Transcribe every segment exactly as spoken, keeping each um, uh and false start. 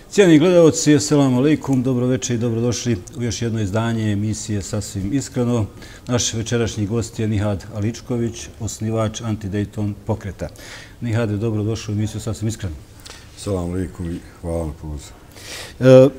Cijeni gledalci, assalamu alaikum, dobro večer i dobrodošli u još jedno izdanje emisije Sasvim iskreno. Naš večerašnji gost je Nihad Aličković, osnivač Anti-Dayton pokreta. Nihade, dobrodošli u emisiju Sasvim iskreno. Assalamu alaikum i hvala na pozivu. E,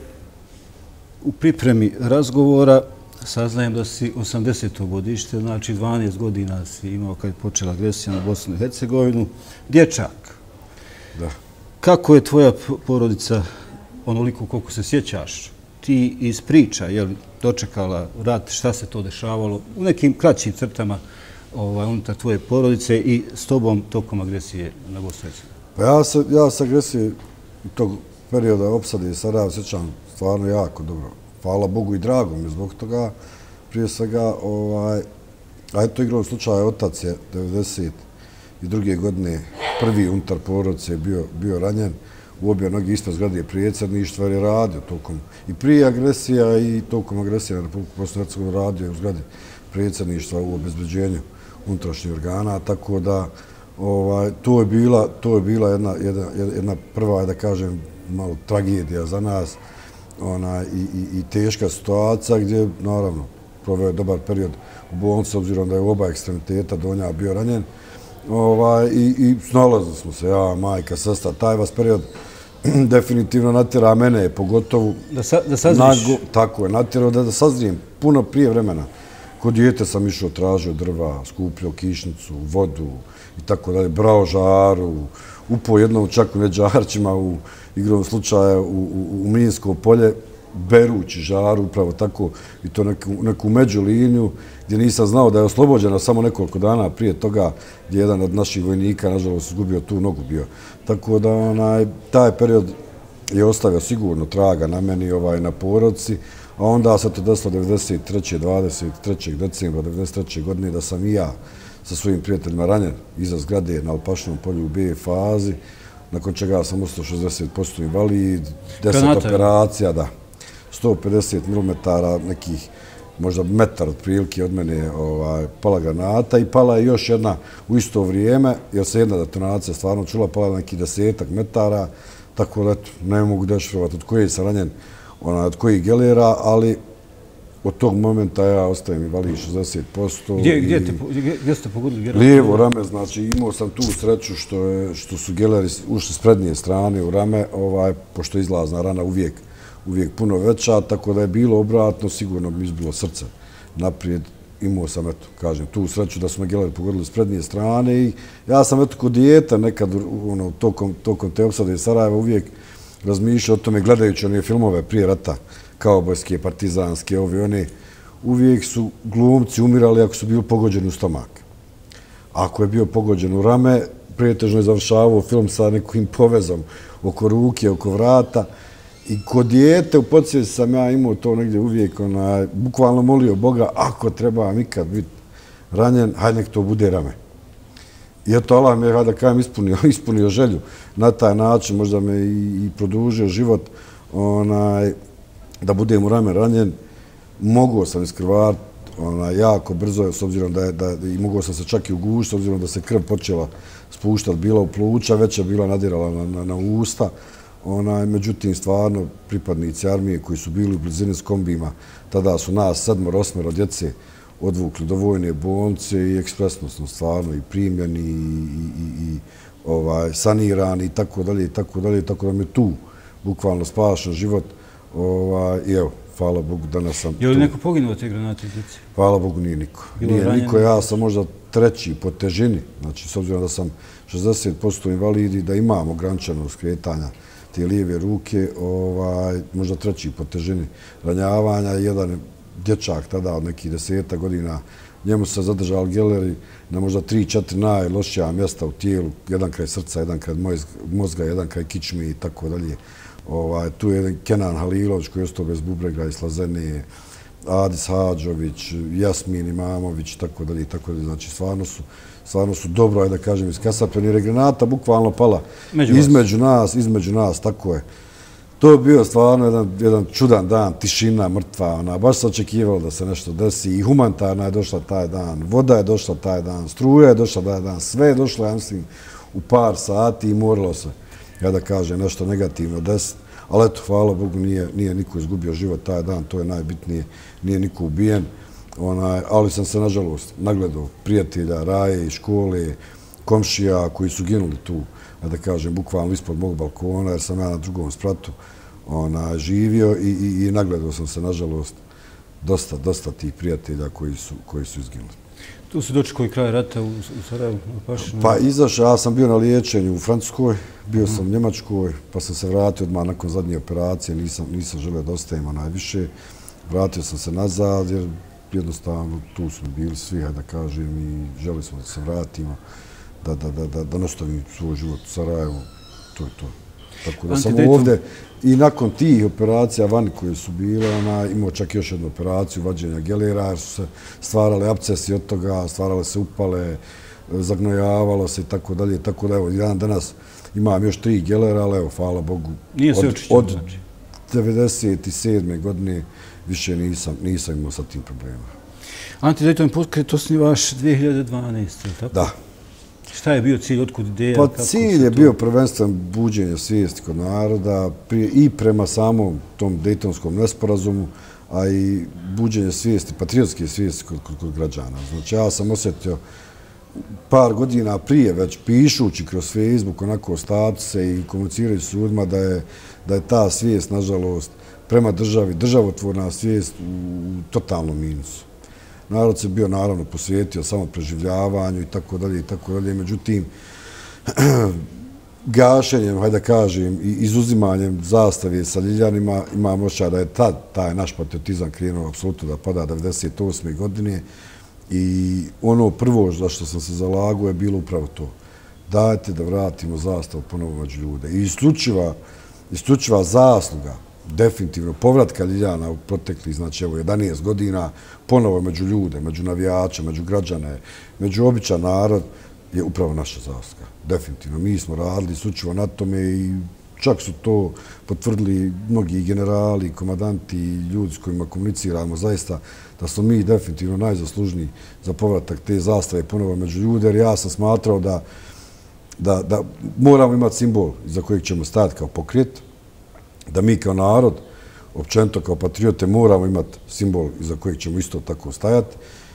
u pripremi razgovora saznajem da si osamdeseto godište, znači dvanaest godina si imao kad je počela agresija na Bosnu i Hercegovinu. Dječak. Da. Kako je tvoja porodica, onoliko koliko se sjećaš, ti iz priča, je li dočekala rat, šta se to dešavalo, u nekim kraćim crtama ovaj, unutar tvoje porodice i s tobom tokom agresije na Bosnu i Hercegovinu? Pa ja se, ja se agresije tog perioda opsade Sarajeva sjećam stvarno jako dobro. Hvala Bogu i drago mi zbog toga. Prije svega, ovaj, a eto igrom slučaja, otac je devedeset druge godine prvi unutar porodice bio, bio ranjen u obje noge ispred zgrade predsjedništva jer je radio tokom i prije agresija i tokom agresije na Republiku Bosnu i Hercegovinu radio je u zgradi predsjedništva u obezbeđenju unutrašnjih organa, tako da ovaj, to je bila, to je bila jedna, jedna, jedna prva, da kažem, malo tragedija za nas ona, i, i, i teška situacija gdje, naravno, proveo je dobar period u bolnici, obzirom da je u oba ekstremiteta donja bio ranjen. Ovaj, i, i snalazili smo se, ja, majka, sestra, taj vas period definitivno natjera mene, pogotovo... Da, sa, da sazriš? Nago, tako je, natjerao da, da sazrijem puno prije vremena. Kod dijete sam išao, tražio drva, skupljao kišnicu, vodu i tako dalje, brao žaru, upao jednom čak u neđarčima u igrom slučaja u, u, u Minsko polje, berući žaru, upravo tako, i to neku, neku među liniju, gdje nisam znao da je oslobođena samo nekoliko dana prije toga, gdje jedan od naših vojnika, nažalost, izgubio tu nogu bio. Tako da onaj, taj period je ostavio sigurno traga na meni, ovaj, na porodici, a onda se to desilo devedeset treće dvadeset trećeg decembra devedeset treće godine da sam i ja sa svojim prijateljima ranjen iza zgrade na Alpašinom polju u B fazi, nakon čega sam ostao šezdeset posto invalid, deset operacija, da. sto pedeset milimetara, nekih možda metar otprilike od mene ovaj, pala granata i pala je još jedna u isto vrijeme, jer se jedna detonacija stvarno čula, pala neki desetak metara, tako da eto, ne mogu dešifrovati od koje sam ranjen, ona, od kojih gelera, ali od tog momenta ja ostajem invalid šezdeset posto. Gdje, gdje, te, gdje, gdje ste pogodili gelera? Lijevo rame, znači imao sam tu sreću što, je, što su geleri ušli s prednje strane u rame, ovaj, pošto je izlazna rana uvijek uvijek puno veća, tako da je bilo obratno, sigurno mi izbilo srce naprijed. Imao sam, eto, kažem, tu sreću da su me geleri pogodili s prednje strane i ja sam, eto, kod dijeta nekad, ono, tokom, tokom te opsade Sarajeva uvijek razmišljao o tome, gledajući one filmove prije rata, kaubojske, partizanske, ove, one, uvijek su glumci umirali ako su bili pogođeni u stomak. Ako je bio pogođen u rame, prijetežno je završavao film sa nekim povezom oko ruke, oko vrata. I kod dijete u podsvijesti sam ja imao to negdje uvijek, onaj, bukvalno molio Boga, ako treba ikad biti ranjen, hajde nek to bude rame. I eto, Allah me je, da kajem, ispunio, ispunio želju na taj način, možda me i, i produžio život, onaj, da budem u rame ranjen. Mogao sam iskrvariti onaj, jako brzo, s obzirom da je, da, i mogao sam se čak i ugušiti, s obzirom da se krv počela spuštati, bila u pluća, već je bila nadirala na, na, na usta. Onaj, međutim, stvarno, pripadnici armije koji su bili u blizini s kombijima, tada su nas sedmoro, osmero djece odvukli do vojne bolnice i ekspresno smo stvarno i primljeni i, i, i, i ovaj, sanirani i tako dalje i tako dalje, tako da mi tu bukvalno spašen život. Ovaj, i evo, hvala Bogu, danas sam tu. Je li neko poginuo te granate iz djece? Hvala Bogu, nije niko. Nije niko, ja sam možda treći po težini, znači s obzirom da sam šezdeset posto invalidi, da imam ograničeno skretanja te lijeve ruke, ovaj, možda treći po težini ranjavanja. Jedan dječak tada od nekih deseta godina, njemu se zadržali geleri na možda tri, četiri najlošija mjesta u tijelu, jedan kraj srca, jedan kraj mozga, jedan kraj kičmi i tako dalje. Ovaj, tu je jedan Kenan Halilović koji je ostao bez bubrega i slazene, Adis Hadžović, Jasmin Imamović i tako dalje, tako dalje. Znači, stvarno su, stvarno su dobro, ajde da kažem, iskasapljeni, jer je granata bukvalno pala Među između nas, između nas, tako je. To je bio stvarno jedan, jedan čudan dan, tišina, mrtva, ona, baš se očekivalo da se nešto desi i humanitarna je došla taj dan, voda je došla taj dan, struja je došla taj dan, sve je došlo, ja mislim, u par sati i moralo se, ja da kažem, nešto negativno desiti. Ali eto, hvala Bogu, nije niko izgubio život taj dan, to je najbitnije, nije niko ubijen. Ali sam se, nažalost, nagledao prijatelja, raje i škole, komšija koji su ginuli tu, da kažem, bukvalno ispod mog balkona, jer sam ja na drugom spratu živio i nagledao sam se, nažalost, dosta, dosta tih prijatelja koji su izginuli. Tu se dočekao i kraj rata u Sarajevu? Pa izašao, ja sam bio na liječenju u Francuskoj, bio sam u Njemačkoj, pa sam se vratio odmah nakon zadnje operacije, nisam želeo da ostavimo najviše. Vratio sam se nazad jer jednostavno tu smo bili svi, da kažem, i želi smo da se vratimo, da nastavim svoj život u Sarajevu. To je to. Tako da sam ovdje i nakon tih operacija vani koje su bile, imao čak još jednu operaciju vađenja gelera, jer su se stvarale abscesi od toga, stvarale se upale, zagnojavalo se i tako dalje. Tako da, evo, jedan danas imam još tri gelera, ali evo, hvala Bogu, od devedeset sedme godine više nisam imao sa tim problemima. Antidejton pokret osnivaš dvije hiljade dvanaeste. tako? Da. Šta je bio cilj, otkud ideja? Pa cilj je bio prvenstveno buđenje svijesti kod naroda i prema samom tom dejtonskom nesporazumu, a i buđenje svijesti, patriotske svijesti kod građana. Znači, ja sam osjetio par godina prije, već pišući kroz Facebook onako statuse i komunicirajući s ljudima da je ta svijest, nažalost, prema državi, državotvorna svijest u totalnom minusu. Narod se bio naravno posvetio samo preživljavanju i tako dalje i tako dalje. Međutim, gašenjem, hajde da kažem, i izuzimanjem zastave sa Ljiljanima imam osjećaj da je tad taj naš patriotizam krenuo apsolutno da pada devedeset osme godine i ono prvo za što sam se zalagao je bilo upravo to. Dajte da vratimo zastavu ponovo među ljude. I isključiva zasluga definitivno povratka Ljiljana u proteklih, znači evo, jedanaest godina, ponovo među ljude, među navijače, među građane, među običan narod, je upravo naša zasluga. Definitivno. Mi smo radili isključivo na tome i čak su to potvrdili mnogi generali, komandanti i ljudi s kojima komuniciramo zaista da smo mi definitivno najzaslužniji za povratak te zastave ponovo među ljude, jer ja sam smatrao da moramo imati simbol za kojeg ćemo stajati kao pokret, da mi kao narod, općenito kao patriote, moramo imati simbol iza kojeg ćemo isto tako stajati.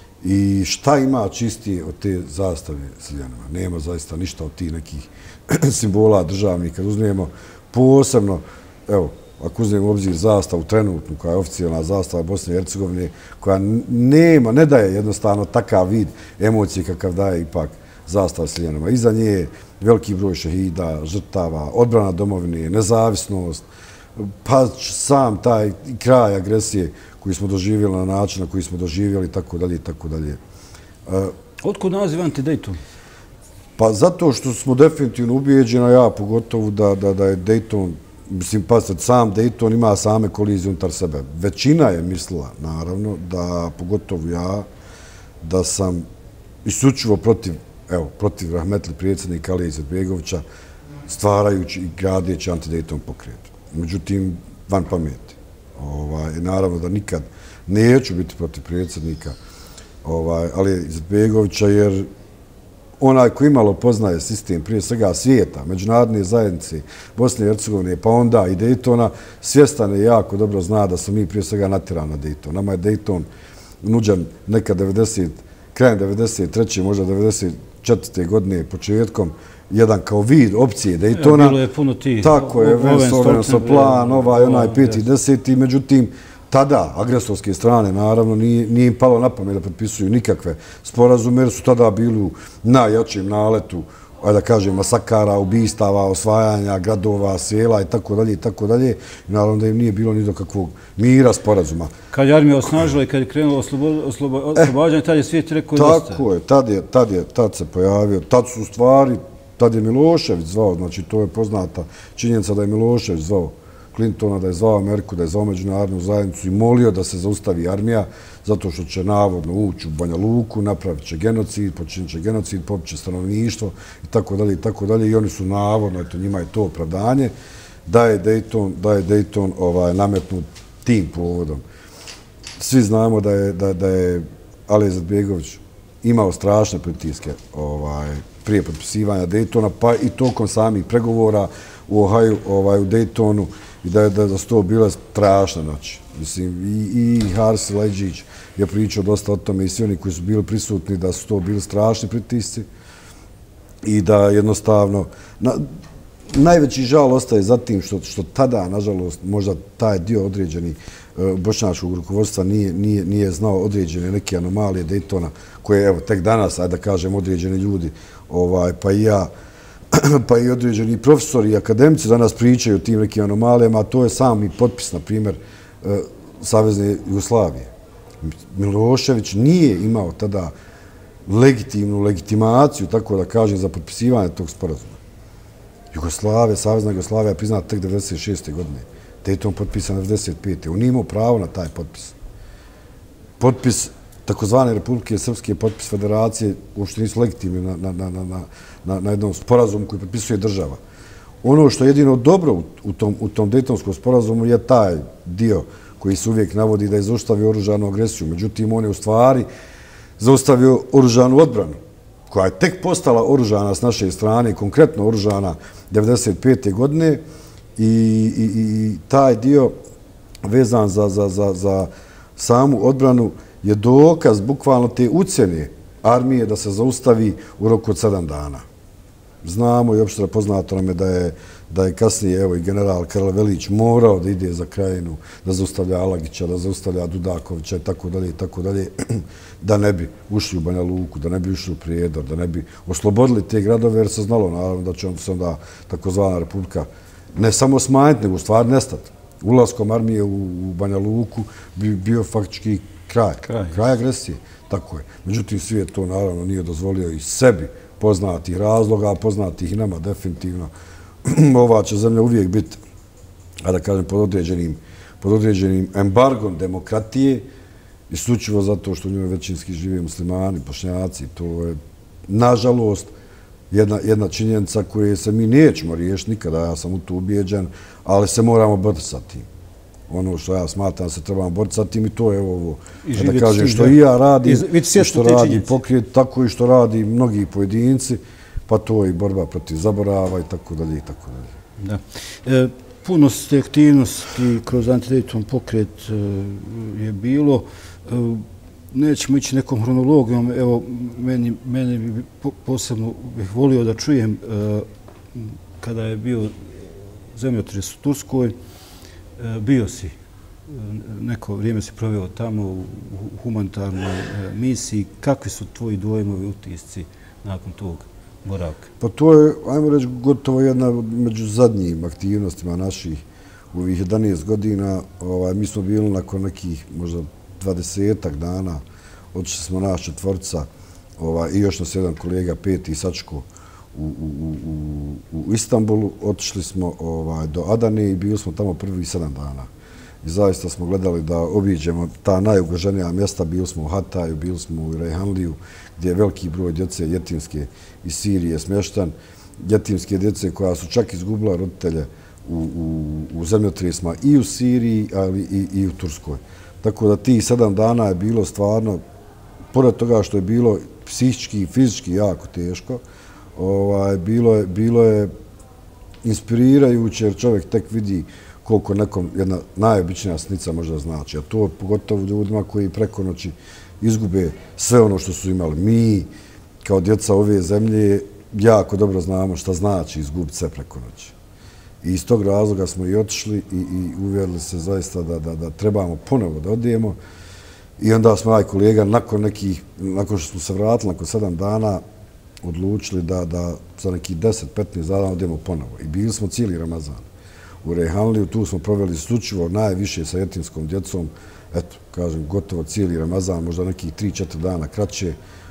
I šta ima čistije od te zastave s Ljeljanima? Nema zaista ništa od tih nekih simbola državnih. Kad uzmemo posebno, evo, ako uzmemo u obzir zastavu trenutnu, koja je oficijalna zastava Bosne i Hercegovine, koja nema, ne daje jednostavno takav vid emocije kakav daje ipak zastava s Ljeljanima. Iza nje je veliki broj šehida, žrtava, odbrana domovine, nezavisnost, pa sam taj kraj agresije koji smo doživjeli na način na koji smo doživjeli, tako dalje i tako dalje. Otkud naziv Antidejton? Pa zato što smo definitivno ubijeđeni, ja pogotovo da je Dejton, mislim, pa sam Dejton ima same kolizije unutar sebe. Većina je mislila, naravno, da pogotovo ja, da sam isključivo protiv, evo, protiv rahmetli predsjednika Alije Izetbegovića, stvarajući i gradeći Antidejton pokret. Međutim, van pameti. Naravno da nikad neću biti protiv predsjednika Alije Izetbegovića, jer onaj koji imalo poznaje sistem, prije svega svijeta, međunarodne zajednice Bosne i Hercegovine, pa onda i Dejtona, svjestan je jako dobro zna da smo mi prije svega natjerani na Dejton. Nama je Dejton nuđen neka krajem devedeset treće možda devedeset četvrte godine početkom, jedan kao vid opcije Dejtona. Bilo je puno ti. Tako je, Venso plan, ovaj, onaj peti, deseti. Međutim, tada agresorske strane, naravno, nije im palo na pamet da potpisuju nikakve sporazume, jer su tada bili u najjačem naletu, da kažem, masakara, ubistava, osvajanja gradova, sela i tako dalje i tako dalje. I naravno da im nije bilo ni do kakvog mira sporazuma. Kad je armija osnažila i kad je krenulo oslobađanje, tad je svijet rekao dosta. Tako je, tad se pojavio, tad su u stvari, tad je Milošević zvao, znači to je poznata činjenica da je Milošević zvao Clintona, da je zvao Ameriku, da je zvao međunarodnu zajednicu i molio da se zaustavi armija zato što će navodno ući u Banja Luku, napravit će genocid, počinit će genocid, popit će stanovništvo i tako dalje i tako dalje. I oni su navodno, eto njima je to opravdanje, da je Dejton, da je Dejton nametnut tim povodom. Svi znamo da je Alija Izetbegović imao strašne pritiske prije potpisivanja Dejtona, pa i tokom samih pregovora u Ohaju, u Dejtonu, i da je da su to bile strašne noći. Mislim, i Haris Leđić je pričao dosta o tome i svi oni koji su bili prisutni da su to bili strašni pritisci i da jednostavno najveći žal ostaje za tim što tada, nažalost, možda taj dio određeni bošnjačkog rukovodstva nije znao određene neke anomalije Daytona koje, evo, tek danas, ajde da kažem, određeni ljudi, pa i ja, pa i određeni profesori i akademici danas pričaju o tim nekim anomalijama, a to je sami potpis, na primjer, Savezne Jugoslavije. Milošević nije imao tada legitimnu legitimaciju, tako da kažem, za potpisivanje tog sporazuma. Jugoslavija, Savezna Jugoslavija je priznata tek devedeset šeste godine. Dayton potpisan devedeset pete. On nije imao pravo na taj potpis. Potpis takozvane Republike Srpske, potpis federacije, uopšte nisu legitimni na jednom sporazumu koji potpisuje država. Ono što je jedino dobro u tom Daytonskom sporazumu je taj dio koji se uvijek navodi da je zaustavio oružanu agresiju. Međutim, on je u stvari zaustavio oružanu odbranu, koja je tek postala oružana s naše strane, konkretno oružana devedeset pete godine i taj dio vezan za samu odbranu je dokaz bukvalno te ucjene armije da se zaustavi u roku od sedam dana. Znamo i opšte poznato nam je da je kasnije evo i general Karlevelić morao da ide za Krajinu, da zaustavlja Alagića, da zaustavlja Dudakovića i tako dalje i tako dalje, da ne bi ušli u Banja Luku, da ne bi ušli u Prijedor, da ne bi oslobodili te gradove, jer se znalo naravno da će se onda takozvana Republika ne samo smanjiti, nego u stvari nestati. Ulaskom armije u Banja Luku bi bio faktički kraj, kraj agresije. Tako je. Međutim, svijet to naravno nije dozvolio i sebi poznatih razloga, a poznatih i nama definitivno. Ova će zemlja uvijek biti, a da kažem, pod određenim embargom demokratije, isključivo zato što u njoj većinski žive muslimani, bošnjaci. To je, nažalost, jedna činjenica koje se mi nećemo riješiti nikada, ja sam u to ubijeđen, ali se moramo boriti sa tim. Ono što ja smatram se trebamo boriti sa tim i to je ovo, da kažem, što i ja radim, i što radi pokret, tako i što radi mnogi pojedinci, pa to je i borba protiv zaborava i tako dalje i tako dalje. Da. Puno ste aktivnosti kroz Antidayton pokret je bilo. Nećemo ići nekom hronologijom. Evo, mene bi posebno bih volio da čujem kada je bio zemljotres u Turskoj. Bio si, neko vrijeme si proveo tamo u humanitarnoj misiji. Kakvi su tvoji dojmovi, utisci nakon tog boravka? Pa to je, ajmo reći, gotovo jedna među zadnjim aktivnostima naših u ovih jedanaest godina. Mi smo bili nakon nekih možda dvadesetak dana, otišli smo naš četvorca i još nas jedan kolega, Peti Sačko, u Istanbulu. Otišli smo do Adane i bili smo tamo prvi sedam dana. I zaista smo gledali da obiđemo ta najugroženija mjesta. Bili smo u Hataju, bili smo u Rejhanliju, gdje je veliki broj djece jetimske iz Sirije smještan. Jetimske djece koja su čak izgubila roditelje u zemljotresima i u Siriji, ali i u Turskoj. Tako da tih sedam dana je bilo stvarno, pored toga što je bilo psihički i fizički jako teško, bilo je inspirirajuće jer čovjek tek vidi koliko nekom jedna najobičnija snica možda znači. A to pogotovo ljudima koji preko noći izgube sve ono što su imali. Mi, kao djeca ove zemlje, jako dobro znamo šta znači izgubiti sve preko noći. I iz tog razloga smo i otišli i uvjerili se zaista da trebamo ponovo da odijemo. I onda smo, aj kolega, nakon nekih, nakon što smo se vratili, nakon sedam dana, odlučili da za nekih deset do petnaest dana odijemo ponovo. I bili smo cijeli Ramazan u Rejhanliju. Tu smo proveli slučivo najviše sa jetimskom djecom. Eto, kažem, gotovo cijeli Ramazan, možda nekih tri do četiri dana kraće.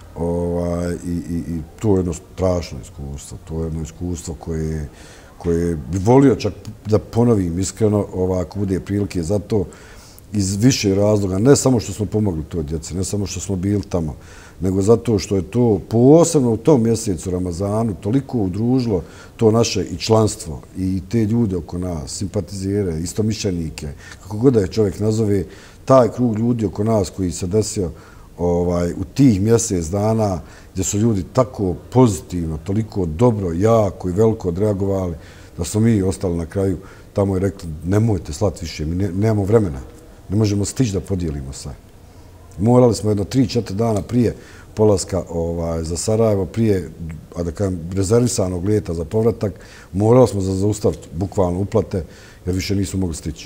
I to je jedno strašno iskustvo. To je jedno iskustvo koje koje bi volio čak da ponovim iskreno, ako bude prilike za to, iz više razloga. Ne samo što smo pomogli toj djeci, ne samo što smo bili tamo, nego zato što je to posebno u tom mjesecu Ramazanu toliko udružilo to naše i članstvo i te ljude oko nas, simpatizere, istomišljenike, kako god da je čovjek nazove, taj krug ljudi oko nas koji se desio u tih mjesec dana gdje su ljudi tako pozitivno, toliko dobro, jako i veliko odreagovali, da smo mi ostali na kraju tamo i rekli nemojte slati više, mi nemamo vremena, ne možemo stići da podijelimo sve. Morali smo jedno tri, četiri dana prije polaska za Sarajevo, prije, a da kažem, rezervisanog lijeta za povratak, morali smo zaustaviti bukvalno uplate, jer više nismo mogli stići.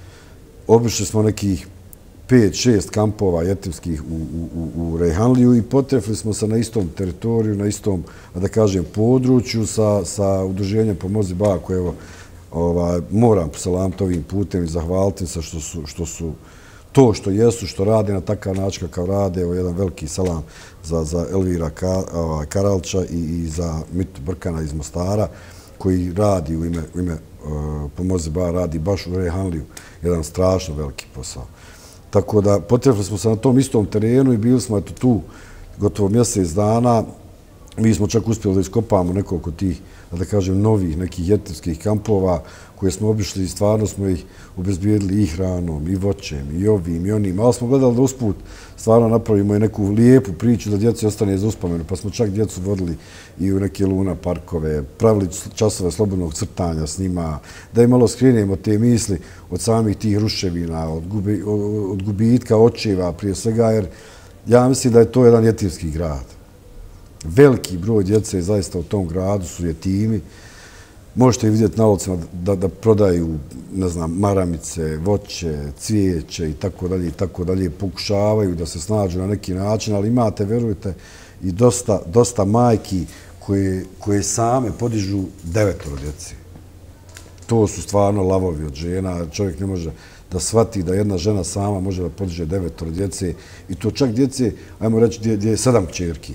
Obišli smo nekih pet, šest kampova jetimskih u Rejhanliju i potrefili smo se na istom teritoriju, na istom, da kažem, području sa udruženjem Pomozi Ba, koje evo, moram poselamiti ovim putem i zahvaliti se što su to što jesu, što rade na takav način kako rade. Evo jedan veliki salam za Elvira Karalča i za Mitu Brkana iz Mostara, koji radi u ime Pomozi Ba, radi baš u Rejhanliju. Jedan strašno veliki posao. Tako da potrefili smo se na tom istom terenu i bili smo tu gotovo mjesec dana. Mi smo čak uspjeli da iskopamo nekoliko tih, da kažem, novih nekih jetimskih kampova koje smo obišli i stvarno smo ih obezbijedili i hranom, i voćem, i ovim, i onim. Ali smo gledali da usput stvarno napravimo i neku lijepu priču da djeci ostane za uspomenu. Pa smo čak djecu vodili i u neke luna parkove, pravili časove slobodnog crtanja s njima, da im malo skrenemo te misli od samih tih ruševina, od gubitka očeva prije svega, jer ja mislim da je to jedan jetimski grad. Veliki broj djece zaista u tom gradu su jetimi. Možete vidjeti na ulicama da prodaju, ne znam, maramice, voće, cvijeće i tako dalje i tako dalje. Pokušavaju da se snađu na neki način, ali imate, verujte, i dosta majki koje same podižu devetoro djeci. To su stvarno lavovi od žena. Čovjek ne može da shvati da jedna žena sama može da podiže devetoro djece. I to čak djece, ajmo reći, gdje je sedam kćerki.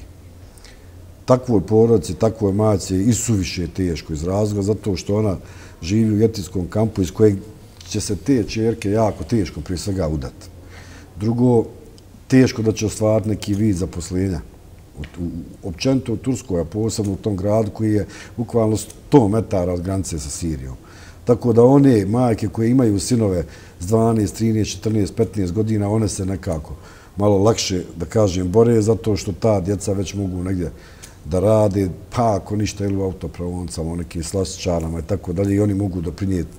Takvoj porodici, takvoj majci je i suviše teško iz razloga, zato što ona živi u jetimskom kampu iz kojeg će se te ćerke jako teško prije svega udati. Drugo, teško da će ostvariti neki vid zaposlenja. Općenito u Turskoj, a posebno u tom gradu koji je bukvalno sto metara od granice sa Sirijom. Tako da one majke koje imaju sinove s dvanaest, trinaest, četrnaest, petnaest godina, one se nekako malo lakše, da kažem, bore, zato što ta djeca već mogu negdje da rade, pa ako ništa ili u autopravoncama, u nekim slastičarama i tako dalje, i oni mogu doprinijeti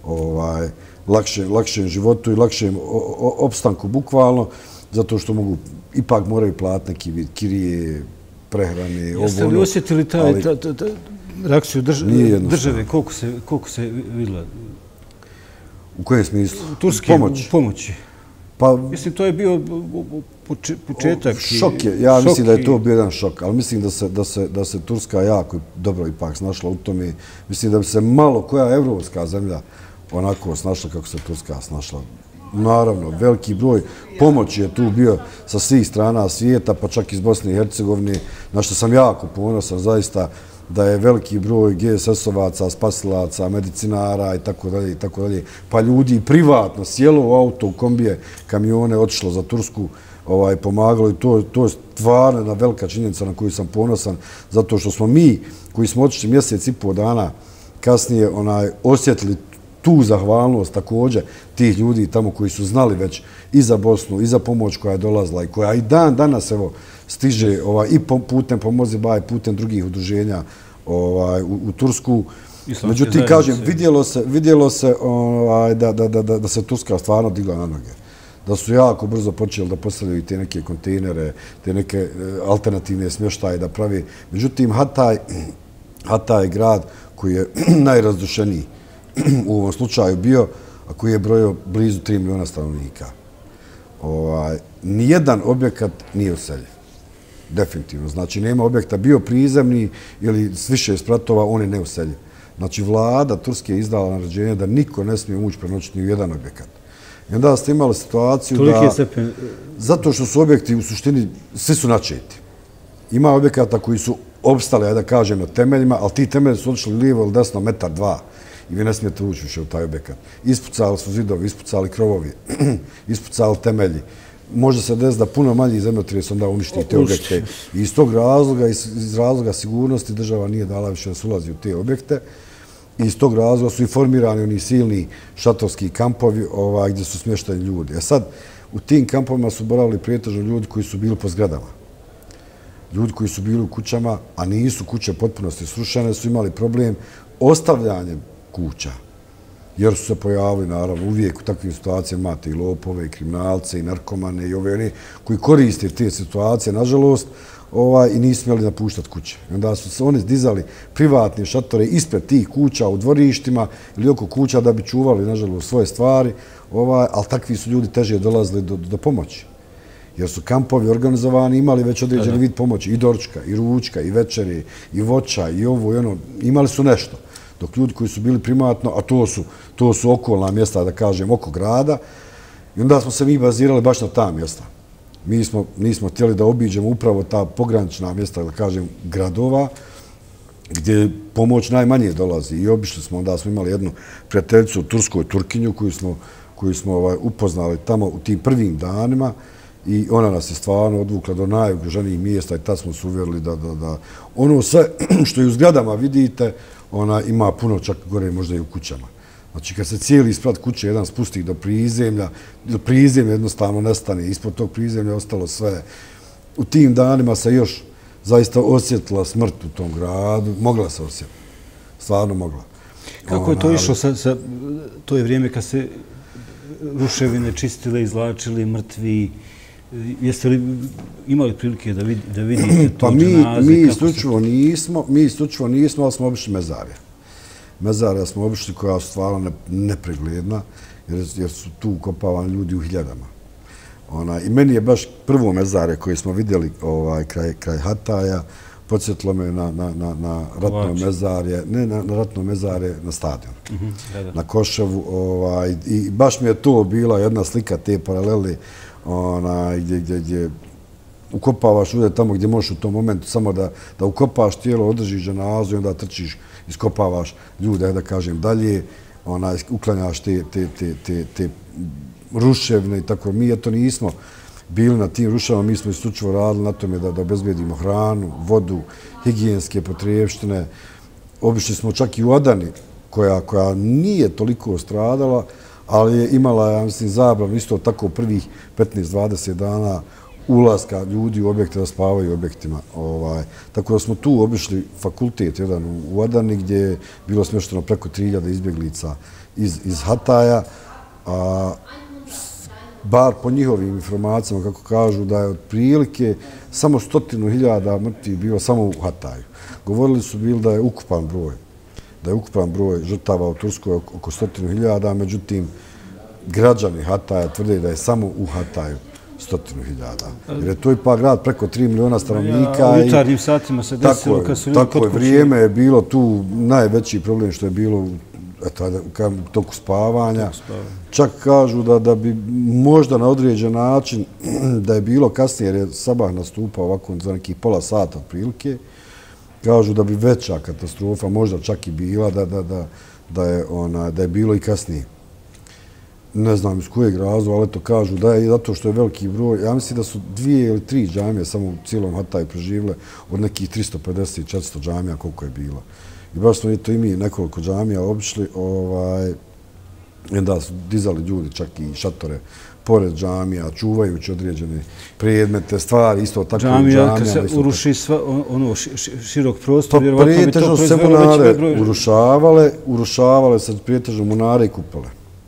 lakšem životu i lakšem opstanku bukvalno, zato što mogu, ipak moraju platiti neki vid kirije, prehrane, ovo. Jeste li osjetili reakciju države, koliko se vidjela? U kojem smislu? Turske pomoći. Mislim, to je bio početak. Šok je. Ja mislim da je to bio jedan šok, ali mislim da se Turska jako dobro ipak snašla u tome. Mislim da bi se malo koja evropska zemlja onako snašla kako se Turska snašla. Naravno, veliki broj pomoći je tu bio sa svih strana svijeta, pa čak iz Bosne i Hercegovine, na što sam jako ponosan zaista, da je veliki broj ge es es-ovaca, spasilaca, medicinara i tako dalje i tako dalje, pa ljudi privatno sjelo u auto, u kombije, kamione, otišlo za Tursku, pomagalo i to je stvarno jedna velika činjenica na koju sam ponosan, zato što smo mi, koji smo otišli mjesec i pol dana kasnije, osjetili tu zahvalnost također tih ljudi tamo koji su znali već i za Bosnu, i za pomoć koja je dolazila i koja i dan danas, evo, stiže i putem Pomozi Ba i putem drugih udruženja u Tursku. Međutim, kažem, vidjelo se da se Turska stvarno digla na noge. Da su jako brzo počeli da postavljaju te neke kontejnere, te neke alternativne smještaje da pravi. Međutim, Hatay je grad koji je najrazdušeniji u ovom slučaju bio, a koji je brojio blizu tri miliona stanovnika. Nijedan objekat nije useljen. Definitivno. Znači, nema objekta bio prizemni ili s više spratova, on je neuseljen. Znači, vlada Turske je izdala naređenje da niko ne smije ući prenoćiti ni u jedan objekat. I onda ste imali situaciju da... Zato što su objekti u suštini, svi su načeti. Ima objekata koji su opstali, da kažem, na temeljima, ali ti temelji su odšli lijevo ili desno metar dva. I vi ne smijete ući više u taj objekat. Ispucali su zidovi, ispucali krovovi, ispucali temelji. Može se desiti da puno manji zemljotres onda uništi te objekte. I iz tog razloga, iz razloga sigurnosti, država nije dala više da se ulazi u te objekte. I iz tog razloga su i formirani oni silni šatorski kampovi gdje su smješteni ljudi. E sad, u tim kampovima su boravili prijetežno ljudi koji su bili po zgradama. Ljudi koji su bili u kućama, a nisu kuće potpunosti srušene, su imali problem ostavljanjem kuća. jer su se pojavili, naravno, uvijek u takvim situacijama imate i lopove, i kriminalce, i narkomane, i ove one koji koriste te situacije, nažalost, i nisu smjeli napuštati kuće. Onda su se oni dizali privatne šatore ispred tih kuća u dvorištima ili oko kuća da bi čuvali, nažalost, svoje stvari, ali takvi su ljudi teže dolazili do pomoći. Jer su kampovi organizovani, imali već određeni vid pomoći, i doručka, i ručka, i večeri, i voća, i ovo, i ono, imali su nešto. Dok ljudi koji su bili primatno, a to su okolna mjesta, da kažem, oko grada, i onda smo se mi bazirali baš na ta mjesta. Mi nismo htjeli da obiđemo upravo ta pogranična mjesta, da kažem, gradova, gdje pomoć najmanje dolazi. I obišli smo, onda smo imali jednu prijateljicu u Turskoj, Turkinju, koju smo upoznali tamo u tim prvim danima i ona nas je stvarno odvukla do najugroženijih mjesta i tad smo se uvjerili da ono sve što i u zgradama vidite, ona ima puno čak gore možda i u kućama. Znači, kad se cijeli isprat kuće jedan spusti do prizemlja, do prizemlja jednostavno nestane, ispod tog prizemlja je ostalo sve. U tim danima se još zaista osjetila smrt u tom gradu. Mogla se osjetiti. Stvarno mogla. Kako je to išlo sa... To je vrijeme kad se ruševine čistile, izlačili, mrtvi. Jeste li imali prilike da vidite to dženaze? Mi isključivo nismo, mi isključivo nismo, ali smo obišli mezarje. Mezarja smo obišli koja su stvarno nepregledna, jer su tu ukopavani ljudi u hiljadama. I meni je baš prvo mezarje koje smo vidjeli kraj Hataja, podsjetilo me na ratno mezarje, ne na ratno mezarje, na stadion, na Koševu. I baš mi je to bila jedna slika te paralele gdje ukopavaš ljude tamo gdje možeš u tom momentu samo da ukopaš tijelo, održiš dženazu i onda trčiš, iskopavaš ljude, da kažem, dalje, uklanjaš te ruševne i tako. Mi eto nismo bili na tim ruševama, mi smo isključivo radili na tome da obezbedimo hranu, vodu, higijenske potrebštine. Obišli smo čak i u Adani, koja nije toliko stradala, ali je imala, ja mislim, zabranu isto tako prvih petnaest do dvadeset dana ulaska ljudi u objekte da spavaju u objektima. Tako da smo tu obišli fakultet jedan u Adani gdje je bilo smješteno preko tri hiljade izbjeglica iz Hataja. Bar po njihovim informacijama, kako kažu, da je otprilike samo stotinu hiljada mrtvih bilo samo u Hataju. Govorili su bili da je ukupan broj, da je ukupan broj žrtava u Turskoj oko stotinu hiljada, međutim, građani Hataja tvrde da je samo u Hataju stotinu hiljada. Jer je to ipak grad preko tri miliona stanovnika. U jutarnjim satima se desilo kad su ljudi kod kuće. Tako je, vrijeme je bilo tu najveći problem što je bilo u toku spavanja. Čak kažu da bi možda na određen način da je bilo kasnije, jer je sabah nastupao ovako za nekih pola sata otprilike, kažu da bi veća katastrofa možda čak i bila da je bilo i kasnije. Ne znam iz kojeg razloga, ali to kažu da je zato što je veliki broj. Ja mislim da su dvije ili tri džamije samo u cijelom Hataju preživile od nekih tristo pedeset do četiristo džamija koliko je bilo. I baš smo i mi nekoliko džamija obišli, onda su dizali ljudi čak i šatore pored džamija, čuvajući određene predmete, stvari, isto tako džamija. Džamija, kad se uruši širok prostor, vjerovatno bi to proizvelo veći broj. Urušavale, urušavale se prijetežno munare i kupole.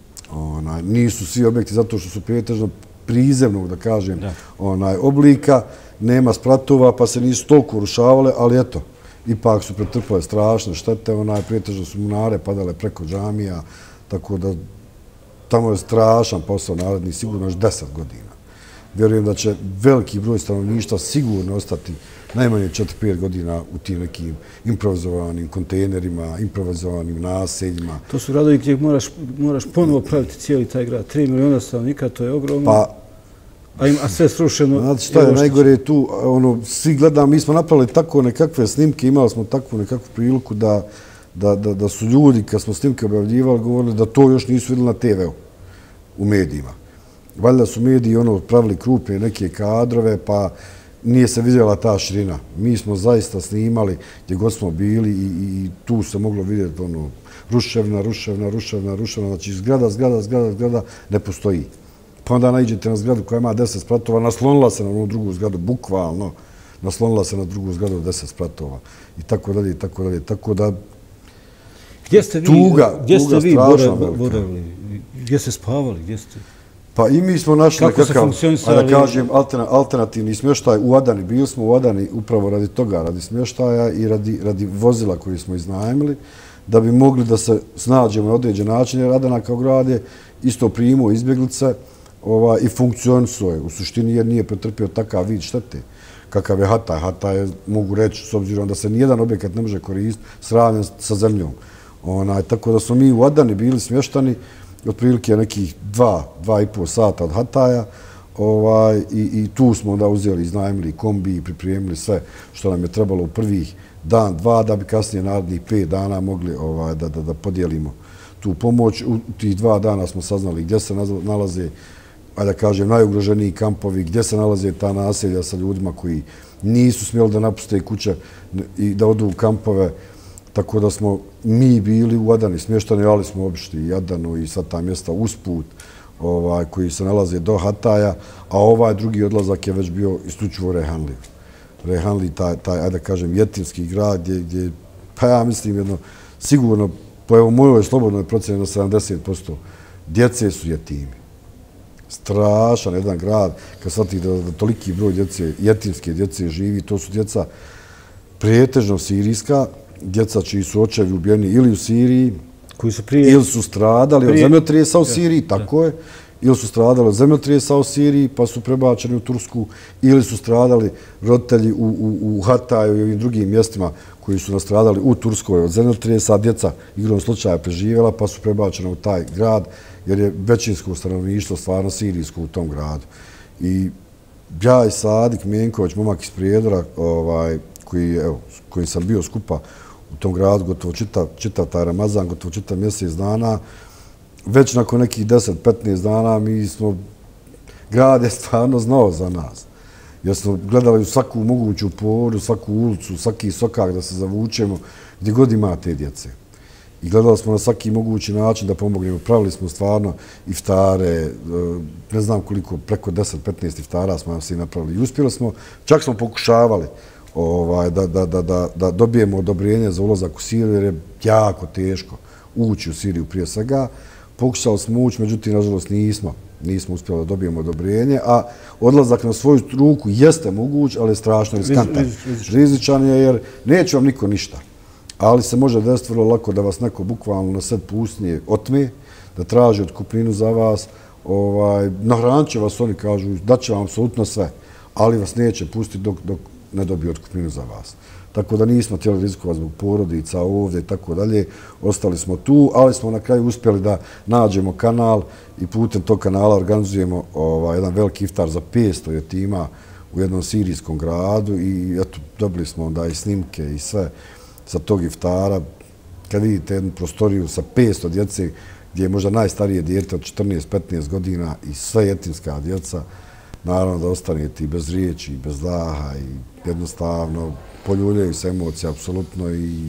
Nisu svi objekti zato što su prijetežno prizemnog, da kažem, oblika, nema spratova, pa se nisu toliko urušavale, ali eto, ipak su pretrpale strašne štete, prijetežno su munare padale preko džamija, tako da tamo je strašan posao naredni, sigurno još deset godina. Vjerujem da će veliki broj stanovništva sigurno ostati najmanje četiri pet godina u tim nekim improvizovanim kontejnerima, improvizovanim naseljima. To su radovi gdje moraš ponovo praviti cijeli taj grad. Tri miliona stanovnika, to je ogromno. A sve srušeno. Znate šta je najgore tu? Svi gledamo, mi smo napravili tako nekakve snimke, imali smo takvu nekakvu priliku da su ljudi, kad smo snimke objavljivali, govorili da to još nisu vidjeli na te ve u, u medijima. Valjda su mediji pravili krupne neke kadrove, pa nije se vidjela ta širina. Mi smo zaista snimali gdje god smo bili i tu se moglo vidjeti ruševna, ruševna, ruševna, ruševna. Znači zgrada, zgrada, zgrada, zgrada ne postoji. Pa onda naiđete na zgradu koja ima deset spratova, naslonila se na onu drugu zgradu, bukvalno, naslonila se na drugu zgradu deset spratova i tako dalje, i tako dalje. Tako da Gdje ste vi, tuga, gdje ste tuga vi strašna bore- velika. boravili? Gdje ste spavali? Gdje ste? Pa i mi smo našli Kako su nekakav, funkcionisali- ajde da kažem, alterna- alternativni smještaj u Adani. Bili smo u Adani upravo radi toga, radi smještaja i radi, radi vozila koji smo iznajmili, da bi mogli da se snađemo na određen način, jer Adana kao grad je isto primio izbjeglice ova, i funkcionisao je. U suštini jer nije pretrpio takav vid štete kakav je Hataj. Hataj je, mogu reći, s obzirom da se nijedan objekat ne može koristiti, sravnjen sa zemljom. Onaj, tako da smo mi u Adani bili smještani otprilike nekih dva, dva i pol sata od Hataja ovaj, i, i tu smo onda uzeli, iznajmili kombi i pripremili sve što nam je trebalo u prvih dan, dva, da bi kasnije narednih pet dana mogli ovaj, da, da, da podijelimo tu pomoć. U tih dva dana smo saznali gdje se nalaze, ajde da kažem, najugroženiji kampovi, gdje se nalaze ta naselja sa ljudima koji nisu smjeli da napuste kuće i da odu u kampove. Tako da smo mi bili u Adani smještani, ali smo obišli i Adanu i sva ta mjesta usput ovaj, koji se nalaze do Hataja, a ovaj drugi odlazak je već bio isključivo Rehanli. Rehanli, taj, taj ajde da kažem, jetinski grad gdje, gdje, pa ja mislim jedno, sigurno, po evo mojoj slobodnoj procjeni na sedamdeset posto djece su jetimi. Strašan jedan grad, kad shvatite da, da toliki broj djece, jetinske djece živi, to su djeca pretežno sirijska, djeca čiji su očevi ubijeni ili u Siriji, koji su prije... ili su stradali od zemljotresa u Siriji, tako je, ili su stradali od zemljotresa u Siriji pa su prebačeni u Tursku, ili su stradali roditelji u, u, u Hataju i ovim drugim mjestima koji su nastradali u Turskoj od zemljotresa, a djeca igrom slučaja preživjela pa su prebačeni u taj grad, jer je većinsko stanovništvo stvarno sirijsko u tom gradu. I ja i Sadik Mijenković, momak iz Prijedora, ovaj, koji, evo, kojim sam bio skupa u tom gradu gotovo čitav, čitav taj Ramazan, gotovo čitav mjesec dana. Već nakon nekih deset petnaest dana mi smo, grad je stvarno znao za nas. Jer smo gledali u svaku moguću poru, svaku ulicu, svaki sokak da se zavučemo, gdje god ima te djece. I gledali smo na svaki mogući način da pomognemo. Pravili smo stvarno iftare, ne znam koliko, preko deset petnaest iftara smo se napravili. I uspjeli smo, čak smo pokušavali Ovaj, da, da, da, da, da dobijemo odobrenje za ulazak u Siriju, jer je jako teško ući u Siriju prije svega. Pokušali smo ući, međutim, nažalost, nismo. Nismo uspjeli da dobijemo odobrenje, a odlazak na svoju ruku jeste moguć, ali je strašno riskantan. Rizičan je jer neće vam niko ništa. Ali se može desiti vrlo lako da vas neko bukvalno na sred pustinje otme, da traži otkupninu za vas, ovaj, nahranit će vas, oni kažu, daće vam apsolutno sve, ali vas neće pustiti dok, dok ne dobije otkupninu za vas. Tako da nismo htjeli rizikovati zbog porodica ovdje i tako dalje. Ostali smo tu, ali smo na kraju uspjeli da nađemo kanal i putem tog kanala organizujemo ovaj, jedan veliki iftar za petsto jetima u jednom sirijskom gradu i eto, dobili smo onda i snimke i sve sa tog iftara. Kad vidite jednu prostoriju sa petsto djece, gdje je možda najstarije dijete od četrnaest petnaest godina i sve jetinska djeca, naravno da ostanete i bez riječi, i bez daha i jednostavno poljuljaju se emocije apsolutno i